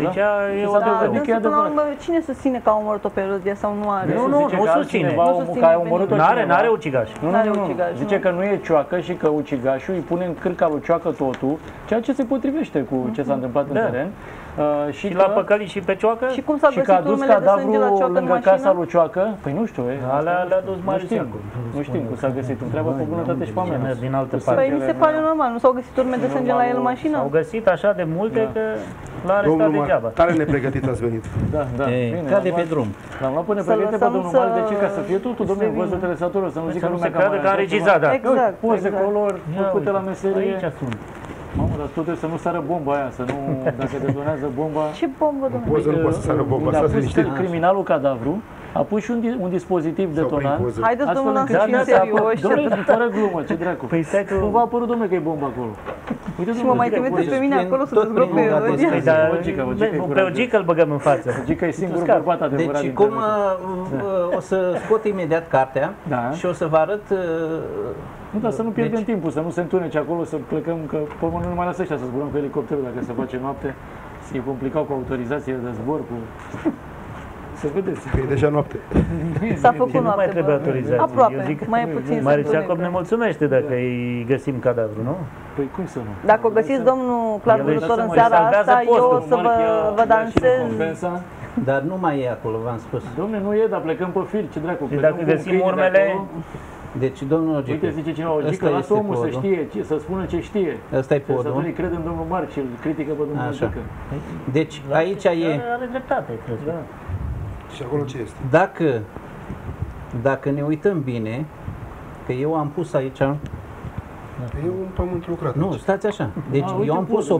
Cine susține că a omorât-o pe Elodia sau nu are? Nu susține. N-are ucigaș. Zice că nu e Cioacă și că ucigașul îi pune în cârca lui Cioacă totul, ceea ce se potrivește cu ce s-a întâmplat în teren. Și l-a păcălit și pe Cioacă? Și cum s-a găsit urmele de sânge la Cioacă în mașină? Casa lui Cioacă? Păi nu știu, le-a dus Mariuseancu. Nu știm cum s-a găsit, întreabă pe bunătate și pe mea. Din altă parte. Păi mi se pare normal, nu s-au găsit urme de sânge la el în mașină? S-au găsit așa de multe că l-a arestat degeaba. Tare nepregătit ați venit. Da. Cade pe drum. L-am luat până pregătit pe domnul Marc, de ce? Ca să fie totul, domnule, văzut telesatorul, să nu zică lumea că a regizat, da. Exact. Poze, color, făcute la meserie. Aici sunt. Mamă, dar tot să nu sară bomba aia, să nu, dacă detonează bomba... Ce bombă, domnule? Poză nu poate să sară bomba, unde a pus criminalul cadavru, a pus și un dispozitiv detonant. Haideți, domnule, să fim serioși. Domnule, fără glumă, ce dracu. Păi stai că... Cum v-a apărut, domnule, că e bomba acolo? Uite, și mă mai trimiteți pe mine acolo să dezgrope Elodia. Pe Ogică îl băgăm în față. Ogică e singurul bărbat adevărat. Deci cum o să scot imediat cartea și o să vă arăt... Nu, dar să nu pierdem timpul, să nu se întunece acolo, să plecăm, că pe urmă nu mai lasă ăștia să zburăm cu elicopterul dacă se face noapte. E complicat cu autorizație de zbor, cu... Să vedeți. Că e deja noapte. S-a făcut noapte. Nu mai trebuie autorizație. Aproape, mai puțin. Marius Iacob ne mulțumește dacă îi găsim cadavru, nu? Păi cum să nu? Dacă o găsiți domnul clarvăzător în seara asta, eu o să vă dansez. Dar nu mai e acolo, v-am spus. Dom'le, nu e, dar plecăm pe fir, ce dracu. Și dacă găsim urmele... Deci, domnul Ogică, uite, zice cineva, Ogică, lasă omul să știe, să spună ce știe. Ăsta e podul. Să nu-i cred în domnul Marc și îl critică pe domnul Ogică. Deci, aici e... Are dreptate, cred. Da. Și acolo ce este? Dacă ne uităm bine, că eu am pus aici... E un pământ lucrat. Nu, stați așa. Deci eu am pus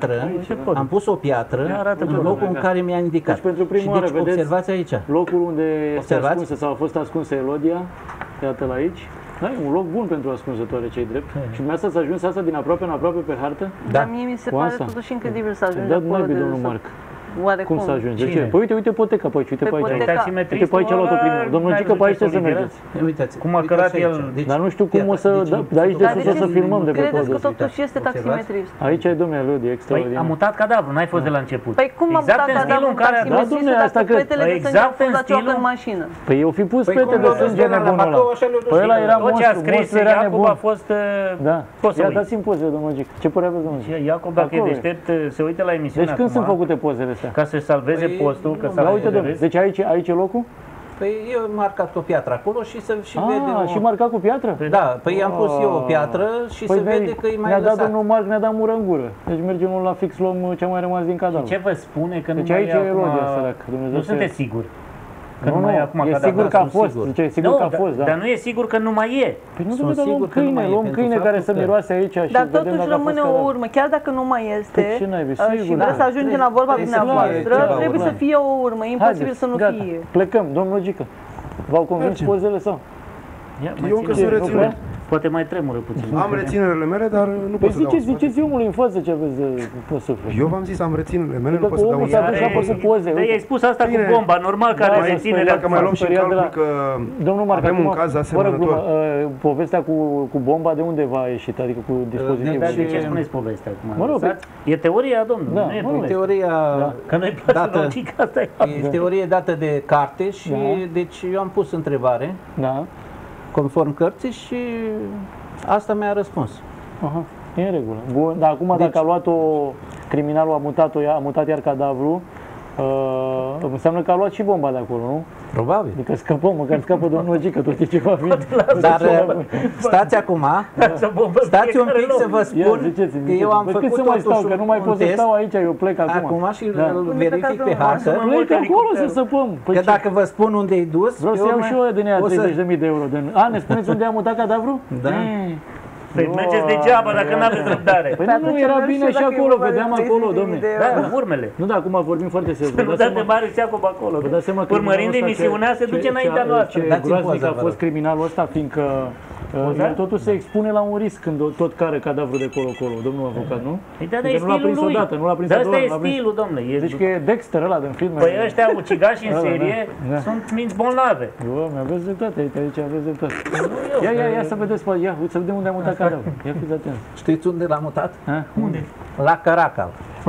o piatră, în locul în care mi-a indicat. Deci pentru prima oară, vedeți, observați aici. Locul unde este ascunsă sau a fost ascunsă Elodia, iată-l aici. Da, e un loc bun pentru ascunsătoare, ce-i drept. Și dumneavoastră ați ajuns asta din aproape în aproape pe hartă? Dar mie mi se pare totuși incredibil să ajungi acolo de... domnul Marc. Oarecum. Cum să ajungi? De ce? Păi uite poteca pe aici, uite pe aici. Uite pe aici a luat-o primul. Domnul Gică, pe aici trebuie să mergeți. Uitați, cum a cărat el. Dar nu știu cum o să, de aici de sus o să filmăm de pe credeți că totuși este taximetrist? Aici e domnule Elodie, Păi extraordinar. a mutat cadavru, n-ai fost de la început. Păi cum a mutat cadavru în taximetrist dacă fetele de sânge au fost la Cioacă în mașină? Păi eu fi pus fete de sânge nebunul ăla. Păi ăla era monstru, monstru era nebun. a fost... Da. Ia dați-mi pozele, domnul Gică. Ce părere aveți, domnul Gică? Iacob, dacă e deștept, se uită la emisiunea Deci când sunt făcute pozele astea? Ca să salveze postul, că s-a uite, domnule, deci aici e locul? Păi eu am marcat o piatră acolo și se vede... Și marcat cu piatră? Da, păi am pus eu o piatră și se vede că e mai lăsat. Ne-a dat domnul Marc, ne-a dat mură în gură. Deci mergem la fix, luăm ce a mai rămas din cadavru. Ce vă spune că nu mai e acum... Nu sunteți siguri? Nu, e sigur că a fost, zice, e sigur că a fost, da. Dar nu e sigur că nu mai e. Păi nu trebuie să luăm câine care să miroase aici și dar totuși rămâne o urmă, chiar dacă nu mai este și vreți să ajungem la vorba dumneavoastră, trebuie să fie o urmă, e imposibil să nu fie. Plecăm, domnul Gică. V-au convins pozele sau? Eu încă sunt reținut. Poate mai tremură puțin. Am reținerile mele, dar nu pot să dau. Ziceți omului în față ce aveți de suflet. Eu v-am zis, am reținerile mele, nu pot să dau. Omul s-a dus și a făcut poze. Dar i-ai spus asta cu bomba, normal că are reținerea. Dacă mai luăm și în calcul că avem un caz asemănător. Povestea cu bomba de unde va ieșit? Adică cu dispozitivul? Dar de ce spuneți povestea acum? E teoria, domnul, nu e teoria. Că noi place logic, asta e. E teorie dată de carte și deci eu am pus întrebare. Da. Conform cărții și asta mi-a răspuns. Aha, e în regulă. Bun, dar acum deci, dacă a luat-o, criminalul a mutat iar cadavru, înseamnă că a luat și bomba de acolo, nu? Probabil. Adică scăpăm, măcar scapă domnul Gică, tot e ceva bine. Dar stați acum, stați un pic să vă spun că eu am făcut totuși că nu mai pot să stau aici, eu plec acum și îl verific pe hartă. Plec acolo să săpăm. Că dacă vă spun unde e dus, vreau să iau și eu din ea 30.000 de euro. Ne spuneți unde a mutat cadavru? Da. Păi mergeți degeaba dacă nu aveți răbdare. Păi nu, era bine și acolo, vedeam acolo, domne. Da, urmele. Nu, dar acum vorbim foarte serios. Nu dați de Marius Iacob acolo. Urmărind emisiunea, se duce înaintea noastră. Ce groaznic a fost criminalul ăsta, fiindcă El totul se expune la un risc când tot care cadavrul de colo-colo, domnul avocat, nu? Păi nu l-a prins odată, nu l-a prins a doua. Asta e stilul, domnule. Deci că e Dexter ăla din film. Păi ăștia ucigași în serie sunt minți bolnave. Aveți dreptate, aici aveți dreptate. Ia să vedeți, să vedem unde a mutat cadavrul. Ia fiți atenți. Știți unde l-a mutat? Unde? La Caracal.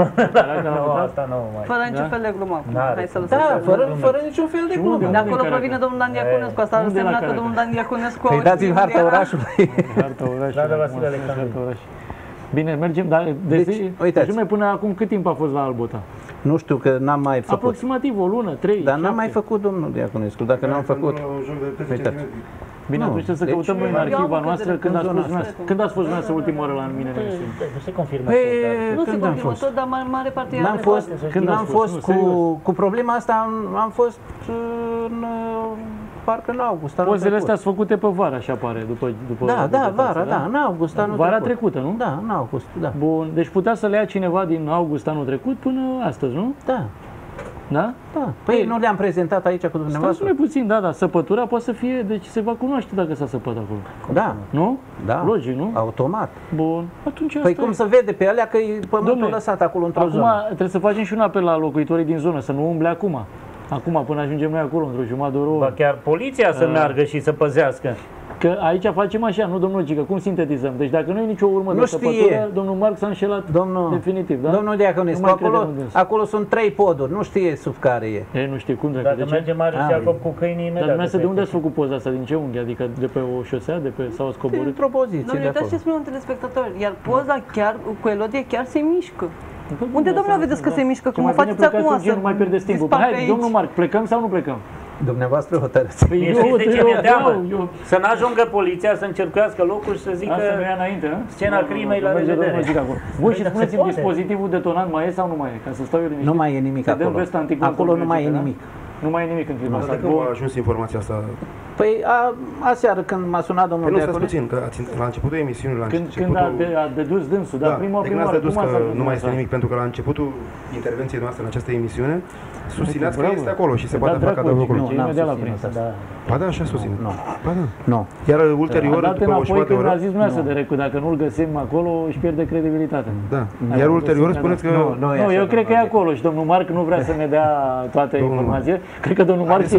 Asta nu mai. Fără niciun fel de glumă. Hai să lăsăm. Da, fără niciun fel de glumă. De acolo provine domnul Dan Diaconescu. Asta însemna că domnul Dan Diaconescu... Păi dați-mi harta orașului. Harta orașului. Bine, mergem, dar uitați, până acum cât timp a fost la Albota? Nu știu, că n-am mai făcut. Aproximativ o lună, 3, Dar n-am mai făcut, domnul Diaconescu, dacă n-am făcut. Uitați. Bine, atunci să căutăm noi în arhiva noastră când ați fost dumneavoastră ultima oară la mine. Nu se confirmă. Nu se confirmă tot, dar mare parte Când am fost cu problema asta, am fost în parcă în august anul trecut. Pozele astea sunt făcute pe vară, așa pare, după Da, vara, da, în august anul trecut. Vara trecută, nu? Da, în august, da. Bun, deci putea să le ia cineva din august anul trecut până astăzi, nu? Da. Da? Da. Păi nu le-am prezentat aici cu dumneavoastră? Stați puțin, da, săpătura poate să fie, deci se va cunoaște dacă s-a săpat acolo. Da. Nu? Da. Logic, nu? Automat. Bun. Atunci păi cum se vede pe alea că e pământul lăsat acolo într-o zonă. Acum trebuie să facem și un apel la locuitorii din zonă, să nu umble acum. Acum, până ajungem noi acolo, într-o jumătate de oră. Ba chiar poliția să meargă și să păzească. Că aici facem așa, nu, domnul Gică, cum sintetizăm? Deci dacă nu e nicio urmă de săpătură, domnul Marc s-a înșelat definitiv, da? Domnul Diaconescu, acolo sunt 3 poduri, nu știe sub care e. Ei, nu știe cum. Dacă mergem Marius Iacob cu câinii imediat. Dar dumneavoastră de unde ați făcut poza asta? Din ce unghi? Adică de pe o șosea? Sau ați coborât? Dintr-o poziție de acolo. Uitați ce spune un telespectator, iar poza chiar cu Elodie chiar se mișcă. Unde, domnule, vedeți că se mișcă? Cum o faceți acum să nu mai pierdeți timpul. Hai, domnul Marc, plecăm sau nu plecăm? Dumneavoastră hotărâți. Să n-ajungă poliția să încercuiască locul și să zică asta nu ia înainte, scena crimei la revedere. Bun, și spuneți-mi, dispozitivul detonant mai e sau nu mai e? Ca să stau eu liniștit. Nu mai e nimic acolo. Acolo nu mai e nimic. Nu mai e nimic în clipa asta. Cum a ajuns informația asta? Păi aseară când m-a sunat domnul Diaconescu. Nu, puțin, că la începutul emisiunii, când a dedus dânsul, dar prima oară, dedus că nu mai este nimic, pentru că la începutul intervenției noastre în această emisiune, susțineați că este acolo și se poate afla cadavrul acolo. Ba da, așa susține. Nu. Iar ulterior, după o jumătate de oră... a zis dumneavoastră de recu, dacă nu-l găsim acolo, își pierde credibilitatea. Da. Iar ulterior spuneți că... Nu, eu cred că e acolo și domnul Marc nu vrea să ne dea toată informația. Cred că domnul Marc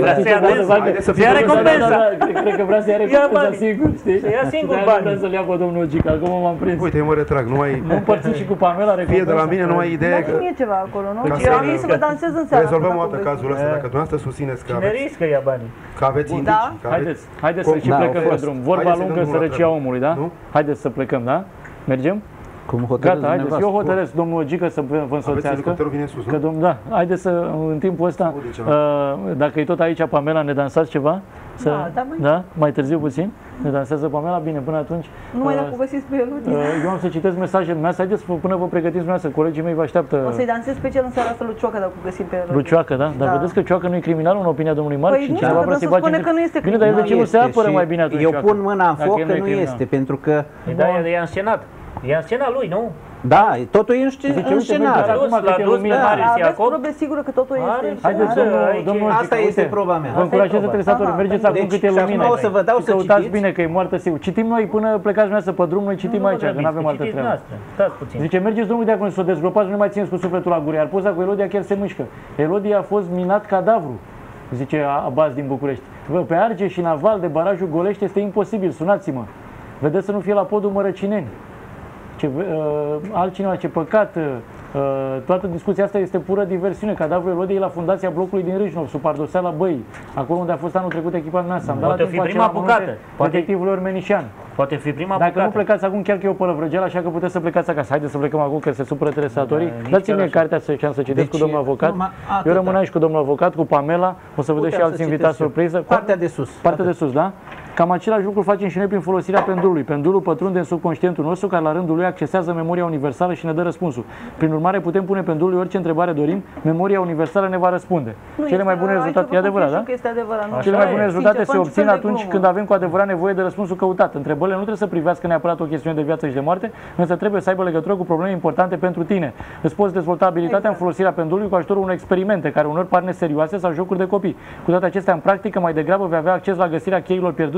să fie recompensa. Cred că vrea să ia recompensa singur, știi? Să ia singur bani. Vrea să-l ia pe domnul Gică, acum m-am prins. Uite, eu mă retrag, nu mai... Nu împărțiți și cu Pamela recompensa. Fie de la mine, nu ai idee că... Dar e ceva acolo, nu? Eu am zis să vă dansez în seara. Rezolvăm o dată cazul ăsta, dacă dumneavoastră susțineți că aveți... Cine riscă ia banii? Că aveți indicii. Haideți să și plecăm pe drum. Vorba lungă, sărăcia omului, da? Haideți să plecăm, da? Mergem? Gata, haideți, eu hotărăsc, domnul Gică, să vă însoțească. Sus, nu? Da, haideți să, în timpul ăsta, dacă e tot aici, Pamela, ne dansați ceva? Da? Mai târziu puțin? Ne dansează Pamela? Bine, până atunci... Numai dacă găsiți pe Elodie. Eu am să citesc mesajele dumneavoastră, haideți până vă pregătiți dumneavoastră, colegii mei vă așteaptă. O să-i dansez special în seara asta lui Cioacă, dacă găsim pe Elodie. Lui Cioacă, da? Dar vedeți că Cioacă nu e criminal în opinia domnului Marc și cineva vrea să-i bage... Că nu este bine, dar el de ce nu se apără mai bine atunci? Eu pun mâna în foc că nu este, pentru că... Da, e înșenat. E în scena lui, nu? Da, totul e înscenat. Aveți probe sigură că totul este Haideți, domnul, asta este proba mea. Vă încurajez telespectatorii, mergeți acum câte lumină. O să vă dau să căutați bine că e moartă sigur. Citim noi până plecați dumneavoastră pe drum, noi citim aici, că nu avem altă treabă. Zice, mergeți drumul de acolo, să o dezgropați, nu mai țineți cu sufletul la gură, iar poza cu Elodia chiar se mișcă. Elodia a fost minat cadavru, zice Abaz din București. Pe Argeș și în aval de barajul Golești este imposibil, sunați-mă. Vedeți să nu fie la podul Mărăcineni. Altcineva, ce păcat, toată discuția asta este pură diversiune. Cadavrul Elodiei la fundația blocului din Râșnov, sub Pardoseala Băii, acolo unde a fost anul trecut echipa noastră. Poate fi prima bucată. Detectivul Ormenișan. Poate fi prima bucată. Dacă nu plecați acum, chiar că e o pălăvrăgeală, așa că puteți să plecați acasă. Haideți să plecăm acum, că se supără telespectatorii. Dați-mi cartea să citesc cu domnul avocat. Eu rămân aici cu domnul avocat, cu Pamela. O să vedeți și alți invitați surpriză. Partea de sus. Partea de sus, da? Cam același lucru facem și noi prin folosirea pendulului. Pendulul pătrunde în subconștientul nostru, care la rândul lui accesează memoria universală și ne dă răspunsul. Prin urmare, putem pune pendulului orice întrebare dorim, memoria universală ne va răspunde. Cele mai bune rezultate, e adevărat, da? Cele mai bune rezultate se obțin atunci când avem cu adevărat nevoie de răspunsul căutat. Întrebările nu trebuie să privească neapărat o chestiune de viață și de moarte, însă trebuie să aibă legătură cu probleme importante pentru tine. Îți poți dezvolta abilitatea în folosirea pendulului cu ajutorul unor experimente care unor par neserioase sau jocuri de copii. Cu toate acestea, în practică, mai degrabă vei avea acces la găsirea cheilor pierdute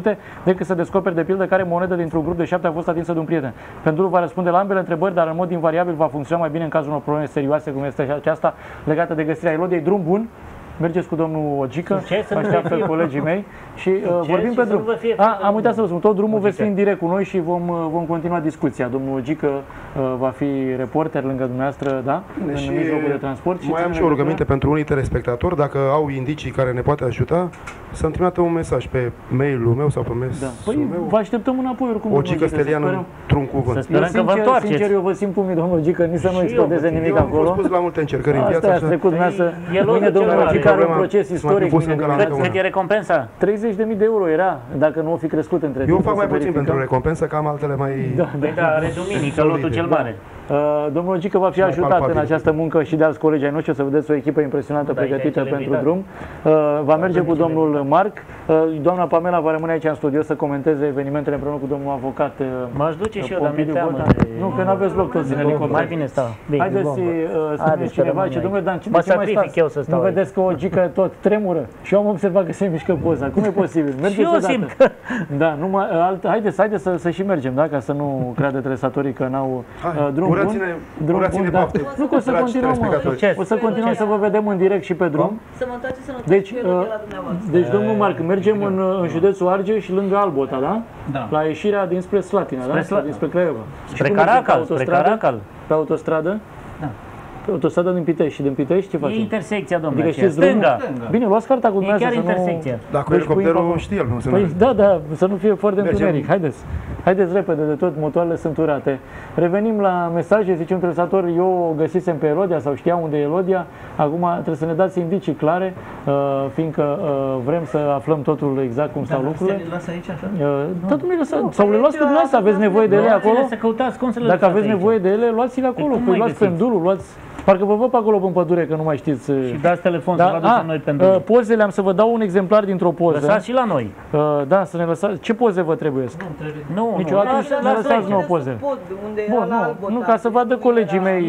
minute decât să descoperi de pildă care monedă dintr-un grup de 7 a fost atinsă de un prieten. Pendulul va răspunde la ambele întrebări, dar în mod invariabil va funcționa mai bine în cazul unor probleme serioase, cum este și aceasta legată de găsirea Elodiei. Drum bun! Mergeți cu domnul Ogică, așteaptă colegii mei și vorbim pe drum. Am uitat să vă spun, tot drumul veți fi în direct cu noi și vom continua discuția. Domnul Ogică va fi reporter lângă dumneavoastră, da? În mijlocul de transport. Mai am și o rugăminte pentru unii telespectatori, dacă au indicii care ne poate ajuta, să-mi trimită un mesaj pe mail-ul meu sau pe mesajul meu. Vă așteptăm înapoi oricum. Ogică Stelianu, într-un cuvânt. Să sperăm că vă întoarceți. Sincer, eu vă simt cum e domnul Ogică, nici să nu explodeze nimic acolo. Eu am fost la multe încercări în viața asta. Mâine domnul Ogică are un proces istoric. Cât e recompensa? 30.000 de euro era, dacă nu o fi crescut între timp. Eu fac mai puțin pentru recompensă, că am altele mai... Da, are duminică, lotul cel mare. Domnul Ogică va fi ajutat în această muncă și de alți colegi ai noștri. O să vedeți o echipă impresionantă pregătită pentru drum. Va merge cu domnul Marc. Doamna Pamela va rămâne aici în studio să comenteze evenimentele împreună cu domnul avocat. M-aș duce și eu, dar mi-e teamă. Nu, că n-aveți loc toți în elicopter. Mai bine stau. Haideți, spuneți cineva și domnule Dan, mă sacrific eu să stau. Nu vedeți că Ogică tot tremură? Și eu am observat că se mișcă poza. Cum e posibil? Mergeți odată. Da, haideți să și mergem, da? Ca să nu creadă tresatorii că n-au drum bun. Urați-ne bafte. Nu, că o să continuăm, o să continuăm să vă vedem în direct și pe drum. Să mă întoarce sănătoși la dumneavoastră. Deci, domnul Marc, mergem în județul Argeș, lângă Albota, da? Da. La ieșirea dinspre Slatina, da? Dinspre Craiova. Spre Caracal. Pe autostradă? Da. Autostrada din Pitești și din Pitești ce face? E intersecția, domnule. Adică știți drumul? Bine, luați carta cu dumneavoastră. E chiar intersecția. Dacă elicopterul știe el, nu se păi, da, să nu fie foarte întuneric. Haideți repede de tot, motoarele sunt urate. Revenim la mesaje, zice un telesator, eu o găsisem pe Elodia sau știam unde e Elodia. Acum trebuie să ne dați indicii clare, fiindcă vrem să aflăm totul exact cum stau lucrurile. Le las aici așa? Da, nu le lăsați. Sau le luați cu dumneavoastră, aveți nevoie de ele acolo. Să căutați cum să le Dacă aveți nevoie de ele, luați-le acolo. Păi luați pendulul, luați... Parcă vă văd pe acolo pe pădure, că nu mai știți. Și dați telefon să vă aducem noi pendulul. Pozele, am să vă dau un exemplar dintr-o poză. Lăsați și la noi. Da, să ne lăsați. Ce poze vă trebuie? Nu, lăsați nouă poze. Bun, nu, ca să vadă colegii mei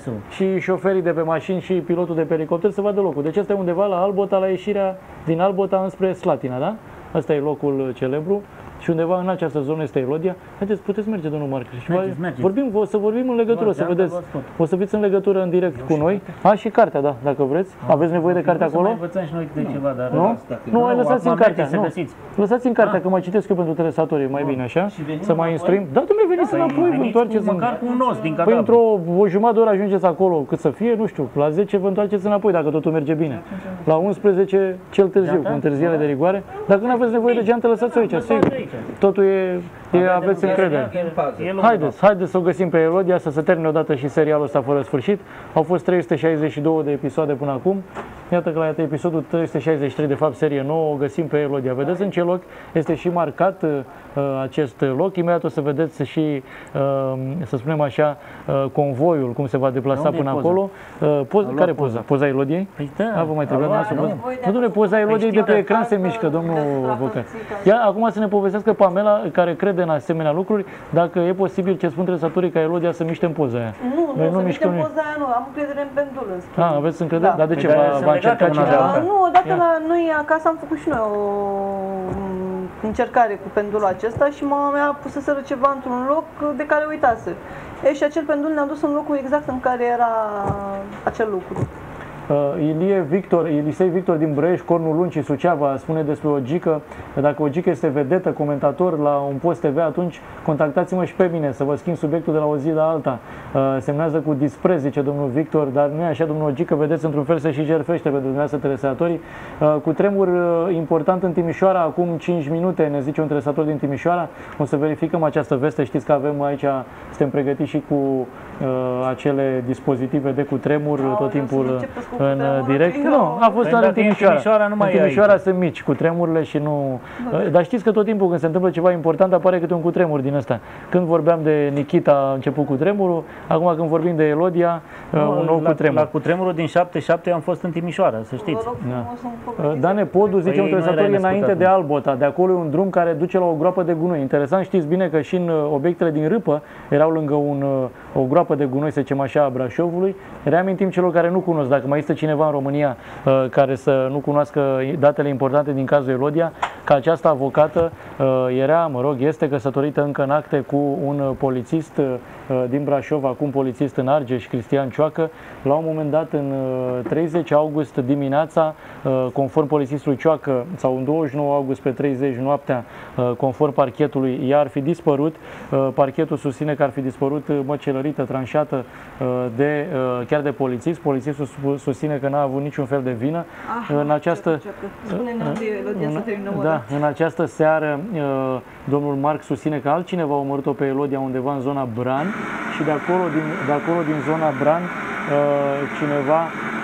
și șoferii de pe mașini și pilotul de pe elicopter să vadă locul. Deci asta e undeva la Albota, la ieșirea din Albota înspre Slatina, da? Asta e locul celebru. Și undeva în această zonă este Elodia. Haideți, puteți merge, domnul Marc. O să vorbim în legătură, să vedeți. O să fiți în legătură în direct cu noi. Și cartea, da, dacă vreți. Aveți nevoie de carte acolo? Învățăm și noi de ceva, dar nu, lăsați în cartea. Lăsați în cartea, că mai citesc eu pentru telesatorii, mai bine așa. Să mai instruim. Da, domnule, veniți înapoi, vă întoarceți măcar cu un os din cadavru. Păi într-o jumătate de oră ajungeți acolo, cât să fie, nu știu, la 10 vă întoarceți înapoi, dacă totul merge bine. La 11 cel târziu, cu întârziere de rigoare. Dacă nu aveți nevoie de geantă, lăsați-o aici, sigur. Totul aveți încredere. Haideți să o găsim pe Elodia, să se termine odată și serialul ăsta fără sfârșit. Au fost 362 de episoade până acum. Iată că la episodul 363, de fapt serie nouă, o găsim pe Elodia. Vedeți în ce loc este și marcat acest loc. Imediat o să vedeți și, să spunem așa, convoiul, cum se va deplasa până acolo. Care poza? Poza Elodiei? Păi da. Vă mai trebuie să văd. Nu, domnule, poza Elodiei de pe ecran se mișcă, domnul avocat. Acum să ne povestească Pamela, care crede în asemenea lucruri, dacă e posibil, ce spun telesatorii, ca Elodia să miște în poza aia. Nu, să miște în poza aia, nu. Am încredere în pendul, în schimb. Aveți încredere? Dar de ce? Va încerca cineva? Nu, odată la noi acasă am făcut și noi o încercare cu pendulul acesta și mama mea pusese ceva într-un loc de care uitase. Și acel pendul ne-a dus în locul exact în care era acel lucru. Elisei Victor din Brăiești, Cornul Luncii, Suceava, spune despre Ogică. Dacă Ogică este vedetă, comentator la un post TV, atunci contactați-mă și pe mine să vă schimb subiectul de la o zi la alta. Semnează cu dispreț, zice domnul Victor, dar nu e așa, domnul Ogică, vedeți, într-un fel se și jertfește pentru dumneavoastră telespectatorii. Cu tremur important în Timișoara, acum 5 minute, ne zice un telesator din Timișoara. O să verificăm această veste, știți că avem aici, suntem pregătiți și cu acele dispozitive de cutremur tot timpul în direct. Nu, a fost doar în Timișoara. În Timișoara sunt mici cutremurile și nu... Dar știți că tot timpul când se întâmplă ceva important apare câte un cutremur din ăsta. Când vorbeam de Nikita a început cutremurul, acum când vorbim de Elodia, un nou cutremur. La cutremurul din 77 am fost în Timișoara, să știți. Dane Podul, zice un telesator, înainte de Albota. De acolo e un drum care duce la o groapă de gunoi. Interesant, știți bine că și în obiectele din Râpă erau lângă o groapă de gunoi, să zicem așa, a Brașovului. Reamintim celor care nu cunosc, dacă mai este cineva în România care să nu cunoască datele importante din cazul Elodia, că această avocată este căsătorită încă în acte cu un polițist din Brașov, acum polițist în Argeș, Cristian Cioacă. La un moment dat, în 30 august dimineața, conform polițistului Cioacă, sau în 29 august pe 30 noaptea, conform parchetului, ea ar fi dispărut. Parchetul susține că ar fi dispărut măcelărită, tranșată chiar de polițist. Polițistul susține că n-a avut niciun fel de vină. În această seară, domnul Marc susține că altcineva a omorât-o pe Elodia undeva în zona Bran și de acolo din zona Bran cineva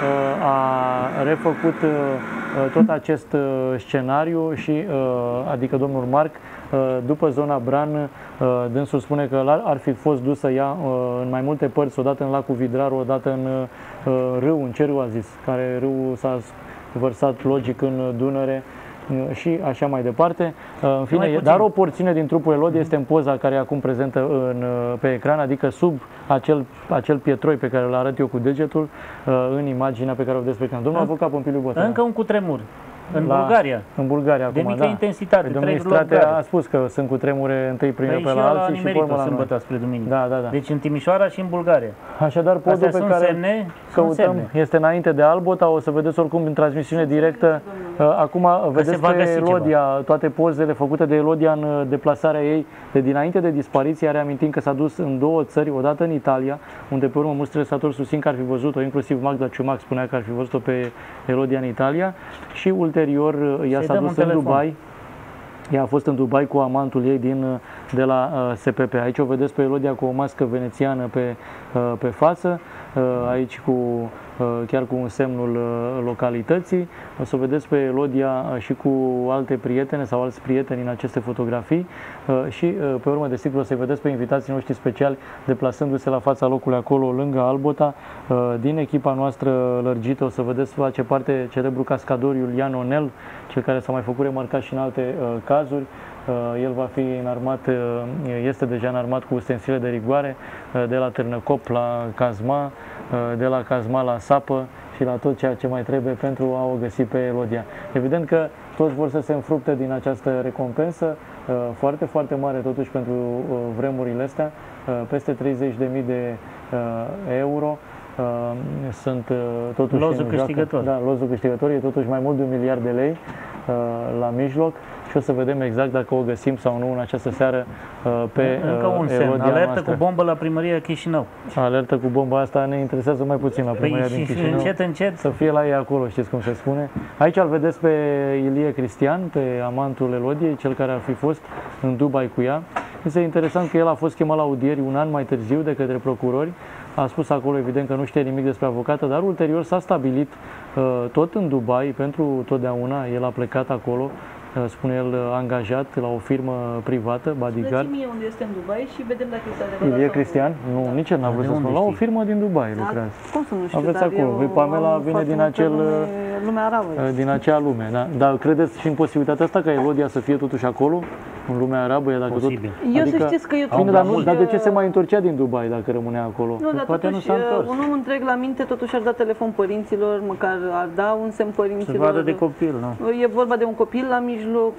a refăcut tot acest scenariu și adică domnul Marc după zona Bran, dânsul spune că ar fi fost dusă ea în mai multe părți, odată în lacul Vidraru, odată în râu, în ce râu a zis, care râu s-a vărsat logic în Dunăre și așa mai departe. În fine, dar o porțiune din trupul Elodiei este în poza care e acum prezentă pe ecran, adică sub acel pietroi pe care îl arăt eu cu degetul în imaginea pe care o vedeți pe ecran. Domnul avocat Pompiliu Botă. Încă un cutremur. Bulgaria. În Bulgaria acum, de mică intensitate. Domnul Strate a spus că sunt cutremure întâi prime pe la alții și pe urmă la sâmbătă spre duminică. Da. Deci în Timișoara și în Bulgaria. Așadar, podul pe care căutăm este înainte de Albota. O să vedeți oricum în transmisiune directă. Acum vedeți pe Elodia, toate pozele făcute de Elodia în deplasarea ei de dinainte de dispariție. Reamintim că s-a dus în două țări, odată în Italia, unde pe urmă mulți telespectatori susțin că ar fi văzut-o, inclusiv Magda Ciumac spunea că ar fi văzut-o pe Elodia în Italia și ulterior ea s-a dus în Dubai. Ea a fost în Dubai cu amantul ei de la SPP. Aici o vedeți pe Elodia cu o mască venețiană pe față, aici chiar cu un semnul localității. O să o vedeți pe Elodia și cu alte prietene sau alți prieteni în aceste fotografii și pe urmă, desigur, o să-i vedeți pe invitații noștri speciali deplasându-se la fața locului acolo, lângă Albota. Din echipa noastră lărgită o să vedeți face parte celebrul cascador Iulian Onel, cel care s-a mai făcut remarcat și în alte cazuri. El va fi înarmat, este deja înarmat cu ustensile de rigoare, de la târnăcop la cazma, de la cazma la sapă și la tot ceea ce mai trebuie pentru a o găsi pe Elodia. Evident că toți vor să se înfrupte din această recompensă, foarte, foarte mare totuși pentru vremurile astea, peste 30.000 de euro. Sunt totuși lozul câștigător. Da, lozul câștigător e totuși mai mult de 1 miliard de lei la mijloc și o să vedem exact dacă o găsim sau nu în această seară pe încă un semn, alertă noastră. cu bombă la primăria Chișinău. Alertă cu bomba asta ne interesează mai puțin la primăria din Chișinău. Încet. Să fie la ei acolo, știți cum se spune. Aici îl vedeți pe Ilie Cristian, pe amantul Elodiei, cel care ar fi fost în Dubai cu ea. Este interesant că el a fost chemat la audieri un an mai târziu de către procurori. A spus acolo, evident, că nu știe nimic despre avocată, dar ulterior s-a stabilit tot în Dubai, pentru totdeauna. El a plecat acolo, spune el, angajat la o firmă privată, bodyguard. Spuneți mie unde este în Dubai și vedem dacă este adevărat. Ilie Cristian? Nu, nici el n-a vrut să spun. La o firmă din Dubai lucrează. Cum să nu știu, aveți dar acolo. Pamela vine din lumea arabă. Din acea lume, da? Dar credeți și în posibilitatea asta ca Elodia să fie totuși acolo, în lumea arabă? Dacă posibil. Eu să știți că eu dar de ce se mai întorcea din Dubai dacă rămânea acolo? Nu, dar poate totuși, nu s-a întors. un om întreg la minte totuși ar da telefon părinților, măcar ar da un semn părinților. Se vadă de copil, nu? E vorba de un copil la mijloc.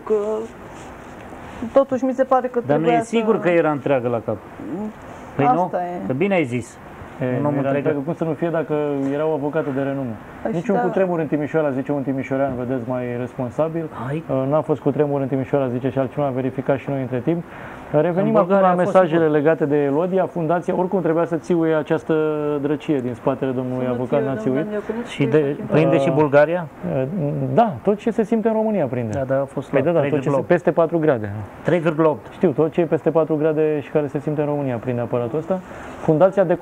Totuși mi se pare că dar nu e sigur că era întreagă la cap. Păi asta nu? E. Că bine ai zis. Un om întreg. Cum să nu fie dacă era o avocată de renume? Nici un cutremur în Timișoara, zice un timișorean, vedeți, mai responsabil. N-a fost cutremur în Timișoara, zice și altcineva, am verificat și noi între timp. Revenim acum la mesajele legate de Elodia. Fundația oricum trebuia să țiuie această drăcie din spatele domnului avocat, n-a țiuit. Și prinde și Bulgaria? Da, tot ce se simte în România prinde. Da, a fost tot ce peste 4 grade. 3,8. Știu, tot ce e peste 4 grade și care se simte în România prinde aparatul ăsta. Fundația de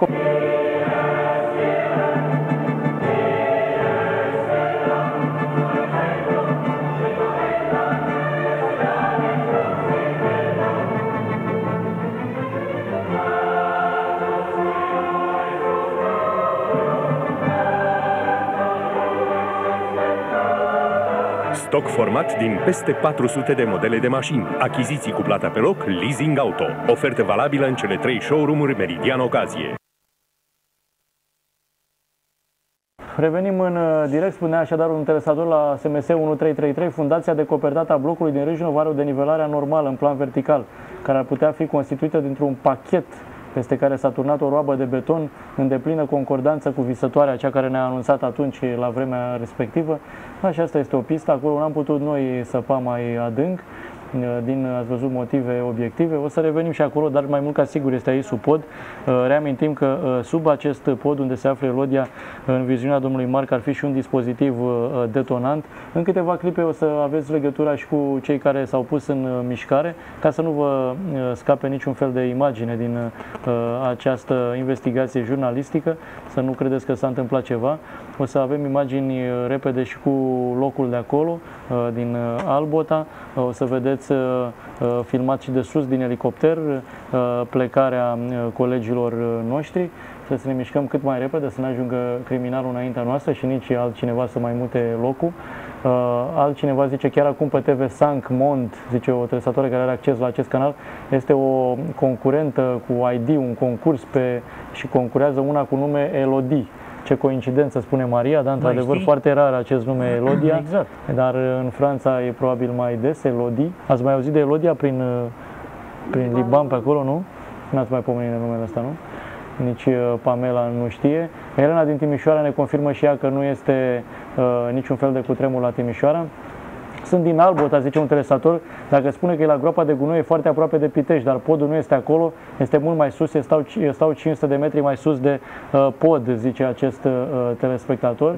Stoc format din peste 400 de modele de mașini. Achiziții cu plata pe loc, Leasing Auto. Ofertă valabilă în cele 3 showroom-uri Meridian Ocazie. Revenim în direct, spunea așadar un interesator la SMS 1333, fundația de copertat a blocului din Râșnov are o denivelare anormală în plan vertical, care ar putea fi constituită dintr-un pachet peste care s-a turnat o roabă de beton în deplină concordanță cu visătoarea, cea care ne-a anunțat atunci la vremea respectivă. Așa, asta este o pistă, acolo n-am putut noi săpa mai adânc, din, ați văzut, motive obiective. O să revenim și acolo, dar mai mult ca sigur este aici sub pod. Reamintim că sub acest pod unde se află Elodia, în viziunea domnului Marc, ar fi și un dispozitiv detonant. În câteva clipe o să aveți legătura și cu cei care s-au pus în mișcare, ca să nu vă scape niciun fel de imagine din această investigație jurnalistică, să nu credeți că s-a întâmplat ceva. O să avem imagini repede și cu locul de acolo, din Albota. O să vedeți filmat și de sus din elicopter plecarea colegilor noștri. Să ne mișcăm cât mai repede, să ne ajungă criminalul înaintea noastră și nici altcineva să mai mute locul. Altcineva zice chiar acum pe TV Sank Mond, zice o tresatoare care are acces la acest canal, este o concurentă cu ID, un concurs și concurează una cu nume Elodie. Ce coincidență, spune Maria, dar într-adevăr foarte rar acest nume Elodia, exact. Dar în Franța e probabil mai des Elodie. Ați mai auzit de Elodia prin Liban pe acolo, nu? N-ați mai pomenit de numele ăsta, nu? Nici Pamela nu știe. Elena din Timișoara ne confirmă și ea că nu este niciun fel de cutremur la Timișoara. Sunt din Albota, zice un interesator, dacă spune că e la groapa de gunoi, e foarte aproape de Pitești, dar podul nu este acolo, este mult mai sus, stau 500 de metri mai sus de pod, zice acest telespectator.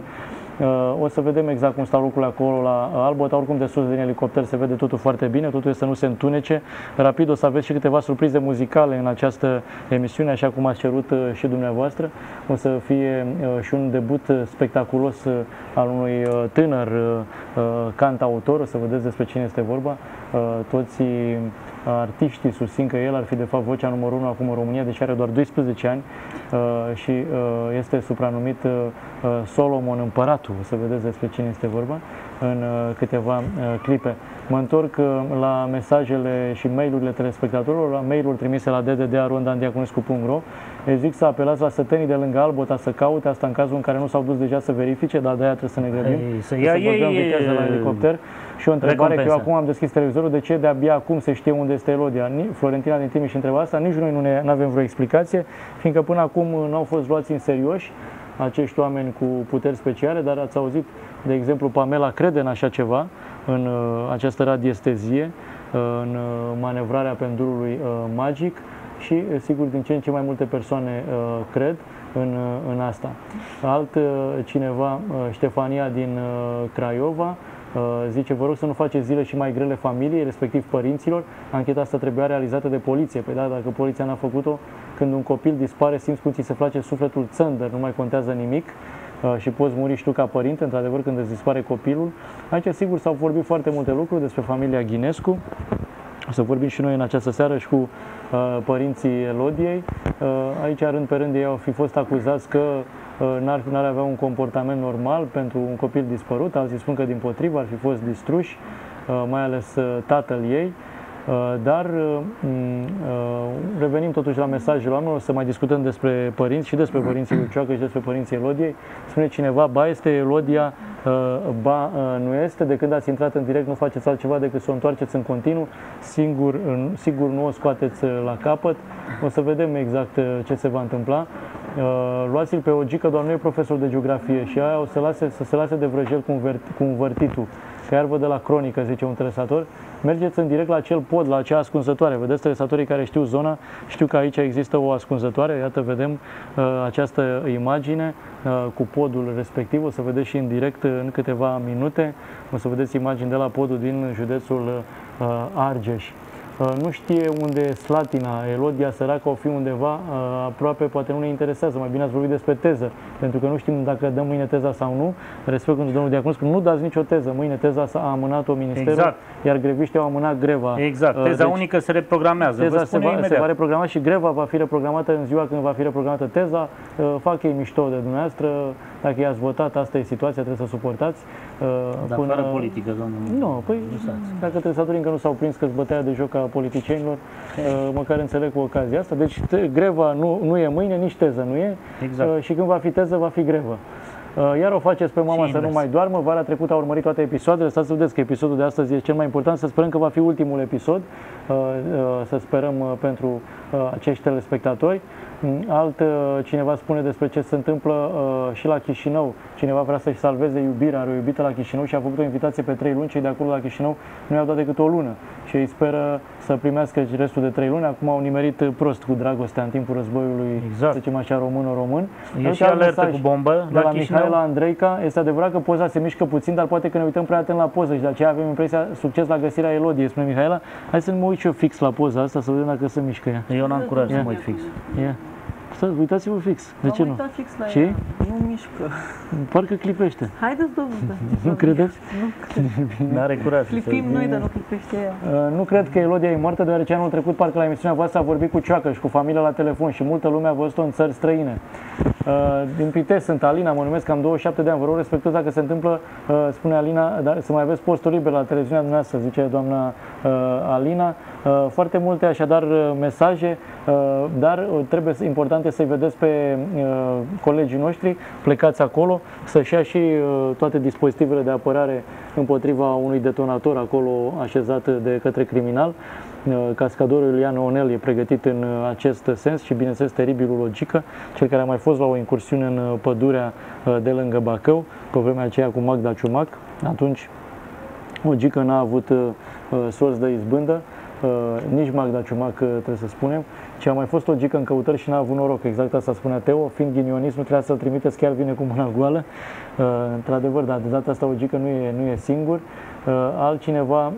O să vedem exact cum stau lucrurile acolo la Albota, oricum de sus din elicopter se vede totul foarte bine, totul este să nu se întunece. Rapid o să aveți și câteva surprize muzicale în această emisiune, așa cum ați cerut și dumneavoastră. O să fie și un debut spectaculos al unui tânăr cantautor, o să vedeți despre cine este vorba. Toți artiștii susțin că el ar fi de fapt vocea numărul 1 acum în România, deși are doar 12 ani și este supranumit Solomon Împăratul. O să vedeți despre cine este vorba în câteva clipe. Mă întorc la mesajele și mail-urile telespectatorilor, la mail-uri trimise la dd@rondandiaconescu.ro. Zic să apelați la sătenii de lângă Albota să caute, asta în cazul în care nu s-au dus deja să verifice, dar de-aia trebuie să ne grăbim. Să băgăm viteză la elicopter. Și o întrebare, că eu acum am deschis televizorul, de ce de-abia acum se știe unde este Elodia? Florentina din Timiș întreba asta, nici noi nu avem vreo explicație, fiindcă până acum nu au fost luați în serios acești oameni cu puteri speciale, dar ați auzit, de exemplu, Pamela crede în așa ceva, în această radiestezie, în manevrarea pendulului magic și, sigur, din ce în ce mai multe persoane cred în asta. Cineva, Ștefania din Craiova, zice, vă rog să nu faceți zile și mai grele familiei, respectiv părinților. Ancheta asta trebuia realizată de poliție. Păi da, dacă poliția n-a făcut-o, când un copil dispare, simți cum ți se face sufletul țândăr, nu mai contează nimic și poți muri și tu ca părinte, într-adevăr, când îți dispare copilul. Aici, sigur, s-au vorbit foarte multe lucruri despre familia Ghinescu. O să vorbim și noi în această seară și cu părinții Elodiei. Aici, rând pe rând, ei au fi fost acuzați că n-ar avea un comportament normal pentru un copil dispărut, alții spun că dimpotrivă ar fi fost distruși, mai ales tatăl ei. Dar revenim totuși la mesajele oamenilor, să mai discutăm despre părinți și despre părinții lui Cioacă și despre părinții Elodiei. Spune cineva, ba este Elodia, ba nu este, de când ați intrat în direct nu faceți altceva decât să o întoarceți în continuu, sigur nu o scoateți la capăt. O să vedem exact ce se va întâmpla. Luați-l pe Ogică, doar nu e profesor de geografie și aia o să se lase de vrăjel cu învârtitul. Că iar văd de la cronică, zice un interesator, mergeți în direct la acel pod, la acea ascunzătoare. Vedeți, interesatorii care știu zona, știu că aici există o ascunzătoare. Iată, vedem această imagine cu podul respectiv. O să vedeți și în direct în câteva minute. O să vedeți imagini de la podul din județul Argeș. Nu știe unde e Slatina, Elodia, săracă, o fi undeva aproape, poate nu ne interesează. Mai bine ați vorbit despre teză, pentru că nu știm dacă dăm mâine teza sau nu. Respect pentru domnul Diaconescu, nu dați nicio teză. Mâine teza a amânat-o ministerul, exact. Iar greviștii au amânat greva. Exact, teza unică se reprogramează. Teza se va reprograma și greva va fi reprogramată în ziua când va fi reprogramată teza. Fac ei mișto de dumneavoastră, Dacă i-ați votat, asta e situația, trebuie să suportați. Dar fără politică, domnul. Nu, păi dacă trăsătorii încă nu s-au prins că-ți bătea de joc a politicienilor, măcar înțeleg cu ocazia asta. Deci greva nu e mâine, nici teză nu e. Exact. Și când va fi teză, va fi grevă. Iar o faceți pe mama să nu mai doarmă. Vara trecută a urmărit toate episoadele. Stați să vedeți că episodul de astăzi e cel mai important. Să sperăm că va fi ultimul episod. Să sperăm pentru acești telespectatori. Cineva spune despre ce se întâmplă și la Chișinău. Cineva vrea să-și salveze iubirea, are o iubită la Chișinău și a făcut o invitație pe 3 luni. Cei de acolo la Chișinău nu i-au dat decât o lună și ei speră să primească restul de 3 luni. Acum au nimerit prost cu dragostea în timpul războiului, exact. Să zicem așa, român-român. E și alertă cu bombă de la Mihaela Andreica. Este adevărat că poza se mișcă puțin, dar poate că ne uităm prea atent la poză și de aceea avem impresia succes la găsirea Elodiei, spune Mihaela. Hai să mă uit și eu fix la poza asta, să vedem dacă se mișcă ea. Eu n-am curaj să mă uit fix. Uitați-vă fix. De ce nu? Fix la și? Ea. Nu mișcă. Parcă clipește. Haideți, domnule. Nu credeți? Nu cred. N-are curaj. Clipim noi, dar nu clipește ea. Nu cred că Elodia e moartă, deoarece anul trecut, parcă la emisiunea voastră a vorbit cu Cioacă și cu familia la telefon și multă lume a văzut-o în țări străine. Din Pitești sunt Alina, mă numesc, am 27 de ani, vă rog respectuos dacă se întâmplă, spune Alina, să mai aveți postul liber la televiziunea dumneavoastră, zice doamna Alina. Foarte multe așadar mesaje, dar trebuie importante să-i vedeți pe colegii noștri, plecați acolo, să-și ia și toate dispozitivele de apărare împotriva unui detonator acolo așezat de către criminal. Cascadorul Iulian Onel e pregătit în acest sens și bineînțeles teribilul Logică, cel care a mai fost la o incursiune în pădurea de lângă Bacău, pe vremea aceea cu Magda Ciumac. Atunci Logică n-a avut sorți de izbândă, nici Magda Ciumac, trebuie să spunem, ci a mai fost Logică în căutări și n-a avut noroc, exact asta spunea Teo, fiind ghinionist, nu trebuia să-l trimiteți, chiar vine cu mâna goală. Într-adevăr, dar de data asta Logică nu e singur. Altcineva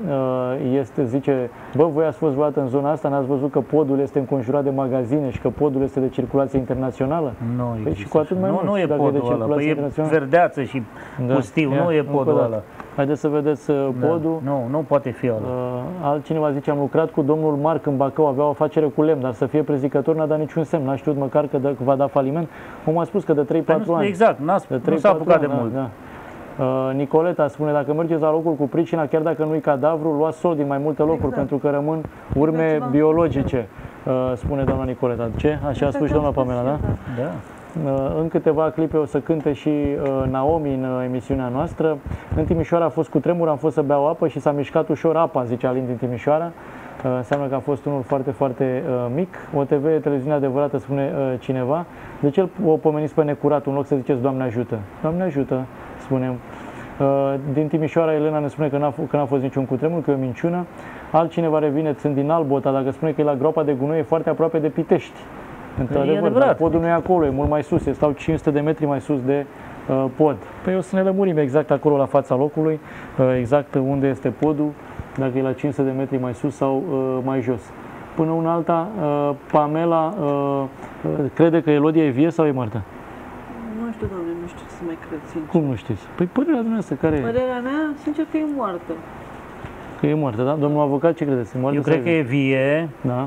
zice, bă, voi ați fost vreodată în zona asta, n-ați văzut că podul este înconjurat de magazine și că podul este de circulație internațională? Nu, păi și cu atât mai mult, nu e podul ăla, păi e verdeață și pustiu, nu e podul ăla. Haideți să vedeți podul. Nu poate fi ăla. Altcineva zice, am lucrat cu domnul Marc în Bacău, avea o afacere cu lemn, dar să fie prezicător n-a dat niciun semn, n-a știut măcar că va da faliment. Omul a spus că de 3-4 ani. Exact, nu s-a apucat de mult. Da. Nicoleta spune, dacă mergeți la locul cu pricina, chiar dacă nu-i cadavru, luați sol din mai multe locuri, pentru că rămân urme biologice, spune doamna Nicoleta. Ce? Așa a spus și doamna Pamela, da? Da. În câteva clipe o să cânte și Naomi în emisiunea noastră. În Timișoara a fost cu tremur, am fost să beau apă și s-a mișcat ușor apa, zice Alin din Timișoara. Înseamnă că a fost unul foarte, foarte mic. OTV e televiziunea adevărată, spune cineva. De ce o pomeniți pe necurat, în loc să ziceți Doamne ajută? Doamne ajută, spunem. Din Timișoara, Elena ne spune că n-a fost niciun cutremur, că e o minciună. Altcineva revine, sunt din Albota, dacă spune că e la groapa de gunoi, e foarte aproape de Pitești. Într-adevăr, dar podul nu e acolo, e mult mai sus, stau 500 de metri mai sus de pod. Păi o să ne lămurim exact acolo la fața locului, exact unde este podul, dacă e la 500 de metri mai sus sau mai jos. Până una alta, Pamela crede că Elodia e vie sau e moartă? Nu știu, doamne, nu știu ce să mai cred, sincer. Cum nu știți? Păi părerea dumneavoastră, care e? Părerea mea, sincer, că e moartă. Că e moartă, da? Domnul avocat, ce credeți? E moartă? Eu cred că e vie. Da.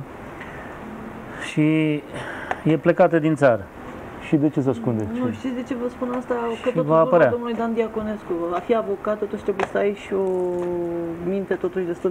Și e plecată din țară. Și de ce se ascunde? Nu știți de ce vă spun asta? Că și va apărea. Domnului Dan Diaconescu, a fi avocat, totuși trebuie să ai și o minte totuși destul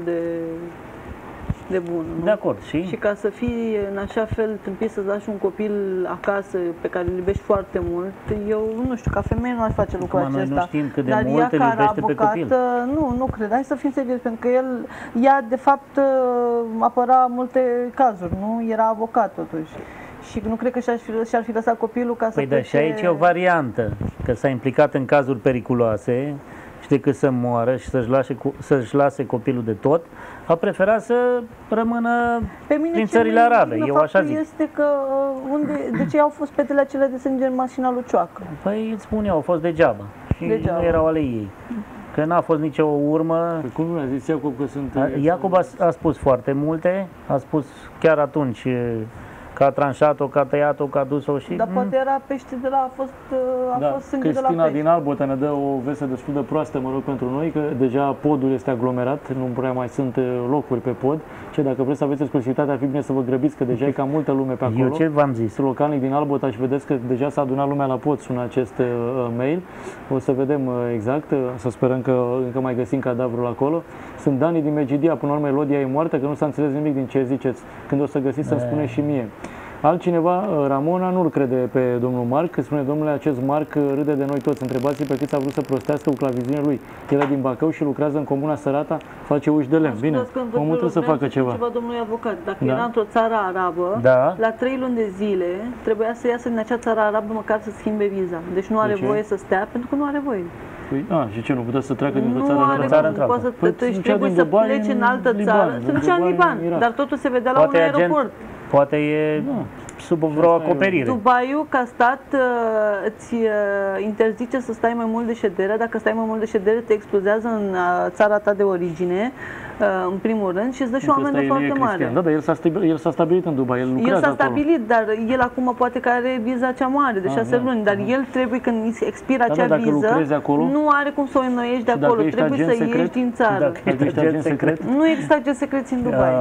de bună. Nu? De acord. Și ca să fii în așa fel tâmpit să-ți lași un copil acasă pe care îl iubești foarte mult, eu nu știu, ca femeie nu aș face lucrul acesta. Noi nu știm cât de dar mult îl iubește pe copil. Nu cred. Hai să fim serios, pentru că ea de fapt apăra multe cazuri, nu? Era avocat totuși. Și nu cred că și-ar fi lăsat copilul ca să plece... Păi da, și aici e o variantă, că s-a implicat în cazuri periculoase și decât să moară și să-și lase copilul de tot, a preferat să rămână prin țările arabe. Eu așa zic. Este că de ce au fost petele acelea de sânge în mașina lui Cioacă? Păi îți spun eu, au fost degeaba. Și nu erau ale ei. Că n-a fost nicio urmă. Păi cum nu a zis Iacob că sunt... Iacob a spus foarte multe, a spus chiar atunci Că a tranșat-o, că a tăiat-o, că a dus-o și... Dar poate era pește de la... a fost sânge de la Cristina pește. din Albota ne dă o veste destul de proastă, mă rog, pentru noi, că deja podul este aglomerat, nu prea mai sunt locuri pe pod. Ce dacă vreți să aveți exclusivitatea, ar fi bine să vă grăbiți, că deja e cam multă lume pe acolo. Eu ce v-am zis? Localnic din Albota și vedeți că deja s-a adunat lumea la pod, sună acest mail. O să vedem exact, să sperăm că încă mai găsim cadavrul acolo. Sunt Dani din Megidia, până la urmă Elodia e moartă, că nu s-a înțeles nimic din ce ziceți. Când o să găsiți să-mi spuneți și mie. Altcineva, Ramona, nu-l crede pe domnul Marc, spune, domnule, acest Marc râde de noi toți. Întrebați-l pe cât a vrut să prostească cu claviziunea lui. El e din Bacău și lucrează în comuna Sărata, face uși de lemn. Bine, omul trebuie să facă ceva. Domnului avocat, dacă era într-o țară arabă, la 3 luni de zile trebuia să iasă din acea țară arabă măcar să schimbe viza. Deci nu are voie să stea, pentru că nu are voie. Păi, și ce, nu putea să treacă dintr-o țară într-altă? Trebuie să pleci în altă țară. Se ducea în Liban, dar totul se vedea la un aeroport. Poate e sub vreo acoperire. Dubaiul, ca stat, îți interzice să stai mai mult de ședere. Dacă stai mai mult de ședere, te expulzează în țara ta de origine, în primul rând, și îți dă și o amendă foarte mare. Da, dar el s-a stabilit în Dubai, el lucrează acolo. El s-a acolo. stabilit, dar el acum poate că are viza cea mare, de 6 luni, dar el trebuie, când expiră acea viză, nu are cum să o înnoiești de acolo, trebuie să ieși din țară. Dacă ești agent secret? Nu există agent secret în Dubai.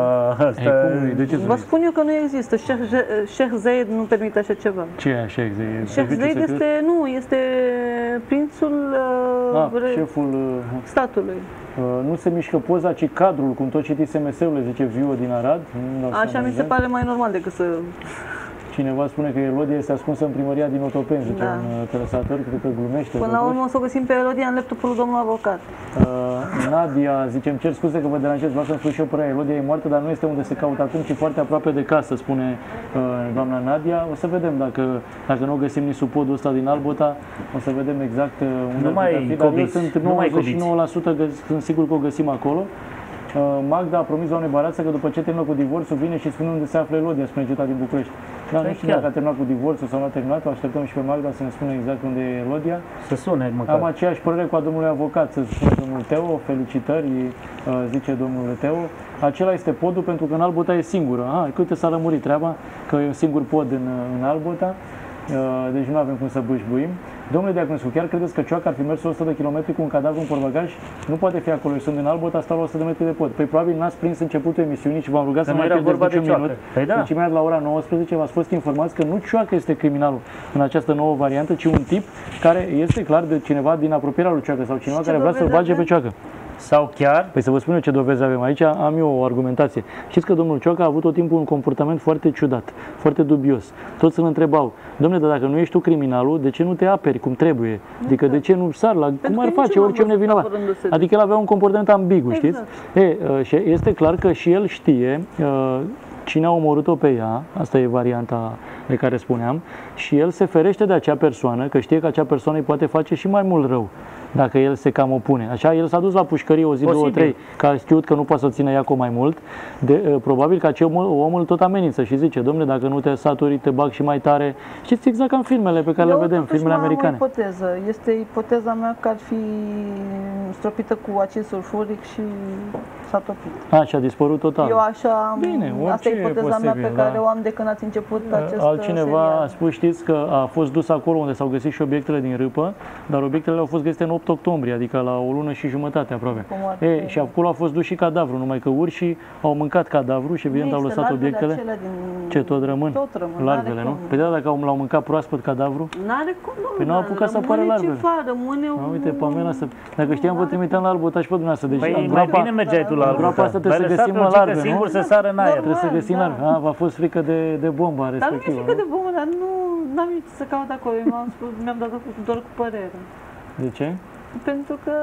Vă spun eu că nu există. Sheikh Zayed nu permite așa ceva. Ce e Sheikh Zayed? Sheikh Zayed este prințul șeful statului. Nu se mișcă poza, ci cadrul, cum tot citiți SMS-urile, zice Viu din Arad. Așa mi se pare mai normal decât să... Cineva spune că Elodia este ascunsă în primăria din Otopeni, zice un telesator, cred că glumește. Până la urmă o să o găsim pe Elodia în laptopul domnului avocat. Nadia, zicem, cer scuze că vă deranjez, vreau să-mi spun și eu părerea, Elodia e moartă, dar nu este unde se caută acum, ci foarte aproape de casă, spune doamna Nadia. O să vedem dacă nu o găsim nici sub podul ăsta din Albota, o să vedem exact unde ar fi, dar eu sunt 99% sunt sigur că o găsim acolo. Magda a promis doamnei Barață că după ce termină cu divorțul vine și spune unde se află Elodia, spune Ceta din București. Dar nu știu dacă a terminat cu divorțul sau nu a terminat, o așteptăm și pe Magda să ne spună exact unde e Elodia. Să sune măcar. Am aceeași părere cu a domnului avocat, să spune domnul Teo, felicitări, zice domnul Teo. Acela este podul pentru că în Albota e singură. Uite, s-a lămurit treaba, că e un singur pod în Albota, deci nu avem cum să bâșbuim. Domnule Diaconescu, chiar credeți că Cioaca ar fi mers 100 de kilometri cu un cadavru în portbagaj? Nu poate fi acolo, eu sunt în Albota, stau la 100 de metri de pod. Păi probabil n-ați prins începutul emisiunii și v-am rugat să mai pierdeți niciun minut. Păi da. Deci imediat la ora 19 v-ați fost informați că nu Cioaca este criminalul în această nouă variantă, ci un tip care este clar de cineva din apropierea lui Cioaca sau cineva care vrea să-l bage pe Cioaca. Sau chiar? Păi să vă spun eu ce dovezi avem aici, am eu o argumentație. Știți că domnul Cioca a avut tot timpul un comportament foarte ciudat, foarte dubios. Toți îl întrebau, domnule, dar dacă nu ești tu criminalul, de ce nu te aperi cum trebuie? Adică de ce nu sar la cum ar face orice om nevinovat? Adică el avea un comportament ambigu, știți? Și este clar că și el știe cine a omorât-o pe ea, asta e varianta de care spuneam, și el se ferește de acea persoană, că știe că acea persoană îi poate face și mai mult rău dacă el se cam opune. Așa, el s-a dus la pușcărie o zi, două, trei, că a știut că nu poate să țină Iaco mai mult. Probabil că omul tot amenință și zice, domnule, dacă nu te saturi, te bag și mai tare. Știți, exact ca în filmele pe care le vedem, filmele americane. O ipoteză. Este ipoteza mea că ar fi stropită cu acid sulfuric și s-a topit. Și a dispărut total. Eu așa, asta e ipoteza mea pe care o am de când ați început acest Altcineva a spus, știți, că a fost dus acolo unde s-au găsit și obiectele din râpă, dar obiectele au fost găsite în 8 octombrie, adică la o lună și jumătate aproape. Și acolo a fost dus și cadavru, numai că urșii au mâncat cadavru și evident au lăsat obiectele. Ce tot rămân? Larvele, nu? Păi da, dacă l-au mâncat proaspăt cadavru? N-are cum, nu. Păi n-au apucat să apară larvele. Uite, Pamela, dacă știam, vă trimiteam la Albota și pe dumneavoastră. Păi mai bine mergeai tu la Albota. Groapa asta trebuie să găsim larve, nu? Singur să sară în aer. Trebuie să găsim larve. V-a fost frică de bomba respectivă. Dar nu e frică de bombă, dar n-am nici să caut acolo. Mi-am dat doar cu părerea. De ce? Pentru că,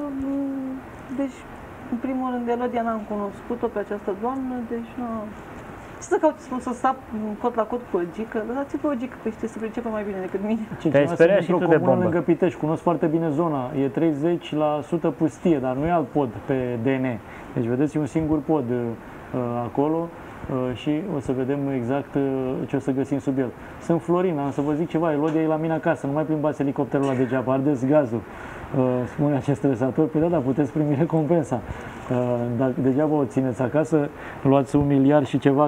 deci, în primul rând, Elodia n-am cunoscut-o pe această doamnă, deci nu... Ce să caut, spun, să sap cot la cot cu o gică? Dați-vă o gică, că știe să pricepe mai bine decât mine. Te-ai speriat și tu de bombă. Lângă Pitești, cunosc foarte bine zona. E 30% pustie, dar nu e alt pod pe DN. Deci, vedeți, e un singur pod acolo. Și o să vedem exact ce o să găsim sub el. Sunt Florin, am să vă zic ceva, Elodia e la mine acasă, nu mai plimbați elicopterul ăla degeaba, ardeți gazul. spune acest tresator, păi da, puteți primi recompensa. Dar degeaba o țineți acasă, luați 1 miliard și ceva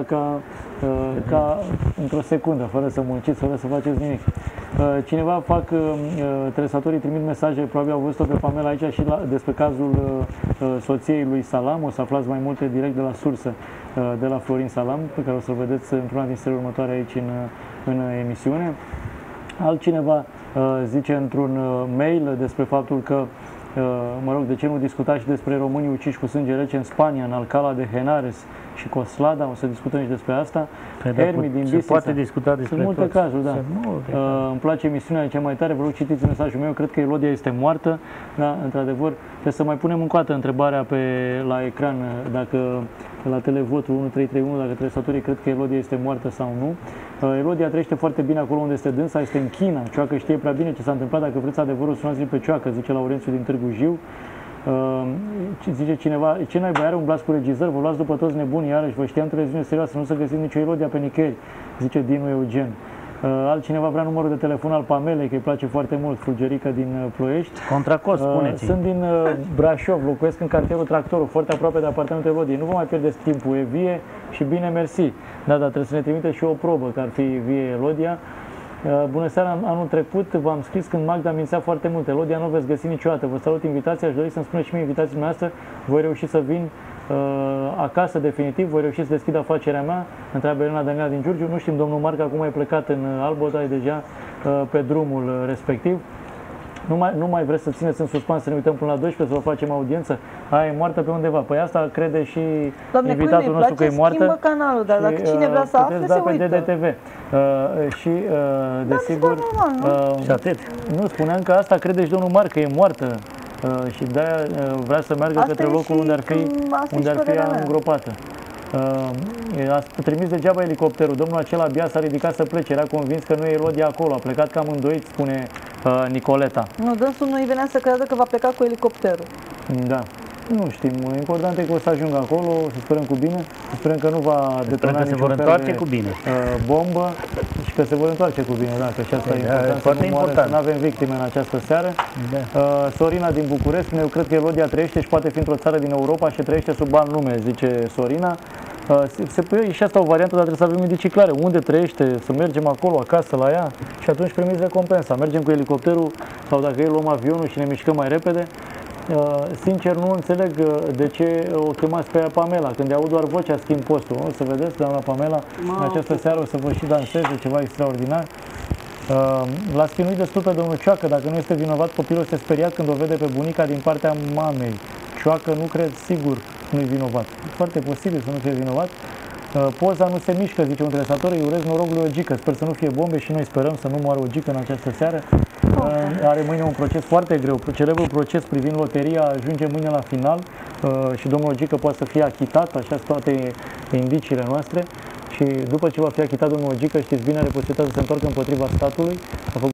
ca într-o secundă, fără să munciți, fără să faceți nimic. Cineva tresatorii trimit mesaje, probabil au văzut-o pe Pamela aici și despre cazul soției lui Salam, o să aflați mai multe direct de la sursă de la Florin Salam, pe care o să-l vedeți într-una din seriile următoare aici în emisiune. Altcineva zice într-un mail despre faptul că, mă rog, de ce nu discuta și despre românii uciși cu sânge rece în Spania, în Alcalá de Henares și Coslada, o să discutăm și despre asta. Hermi din Bistrița. Poate discuta despre sunt multe cazuri, da. Îmi place emisiunea cea mai tare, vă rog citiți mesajul meu, cred că Elodia este moartă, da, într-adevăr, trebuie să mai punem încă o dată întrebarea la ecran, dacă la televotul 1331, dacă tresatorii cred că Elodia este moartă sau nu. Elodia trăiește foarte bine acolo unde este dânsa, este în China. Cioacă știe prea bine ce s-a întâmplat, dacă vreți adevărul, sunați-l pe Cioacă, zice Laurențiu din Târgu Jiu. Zice cineva, ce naiba, are un blas cu regizări, vă luați după toți nebuni, iarăși, vă știam televiziune serioasă, nu să găsiți nicio Elodia pe nicăieri, zice Dinu Eugen. Altcineva vrea numărul de telefon al Pamelei, că îi place foarte mult, Fulgerica din Ploiești. Contracost, spuneți. Sunt din Brașov, locuiesc în cartierul Tractorul, foarte aproape de apartamentul Elodiei. Nu vă mai pierdeți timpul, e vie și bine mersi. Da, trebuie să ne trimite și o probă că ar fi vie Elodia. Bună seara, anul trecut v-am scris când Magda mințea foarte mult. Elodia nu o veți găsi niciodată. Vă salut invitația, aș dori să-mi spuneți și mie invitația noastră. Voi reuși să vin acasă definitiv, voi reuși să deschid afacerea mea? Întreabă Elena Daniela din Giurgiu. Nu știm, domnul Marc acum e plecat în Albota, e deja pe drumul respectiv. Nu mai vreți să țineți în suspans să ne uităm până la 12 să vă facem audiență? Aia e moartă pe undeva. Păi asta crede și invitatul nostru că e moartă. Schimbă canalul, dar dacă cine vrea să afle, se uită. Pe DDTV. Și desigur, și atât. Nu, spuneam că asta crede și domnul Marc, că e moartă. Și de-aia vrea să meargă către locul unde ar fi ea îngropată. A trimis degeaba elicopterul. Domnul acela abia s-a ridicat să plece. Era convins că nu e Elodia acolo. A plecat cam îndoit, spune Nicoleta. Nu, dânsul nu-i venea să creadă că va pleca cu elicopterul. Da. Nu știm. Important e că o să ajungă acolo, să sperăm cu bine. Să sperăm că nu va detona niciun fel de cu bine. Bombă și că se vor întoarce cu bine. Da, că și asta e important. Să nu moară, să nu avem victime în această seară. Da. Sorina din București, eu cred că Elodia trăiește și poate fi într-o țară din Europa și trăiește sub bani lume, zice Sorina. Și asta o variantă, dar trebuie să avem indicii clare. Unde trăiește, să mergem acolo, acasă, la ea și atunci primiți recompensa. Mergem cu elicopterul sau dacă ei luăm avionul și ne mișcăm mai repede. Sincer, nu înțeleg de ce o chemați pe Pamela. Când aud doar vocea, schimb postul. O să vedeți, doamna Pamela, în această seară o să vă și danseze ceva extraordinar. L-a spinuit destul pe domnul Cioacă. Dacă nu este vinovat, copilul este speriat când o vede pe bunica din partea mamei. Cioacă, nu cred, sigur, nu-i vinovat. Foarte posibil să nu fie vinovat. Poza nu se mișcă, zice un tresator, îi urez noroc lui Ogică. Sper să nu fie bombe și noi sperăm să nu moară Ogică în această seară. Are mâine un proces foarte greu. Celebrul proces privind loteria ajunge mâine la final și domnul Ogică poate să fie achitat, așa sunt toate indiciile noastre. Și după ce va fi achitat domnul Ogică, știți bine, are posibilitatea să se întoarcă împotriva statului.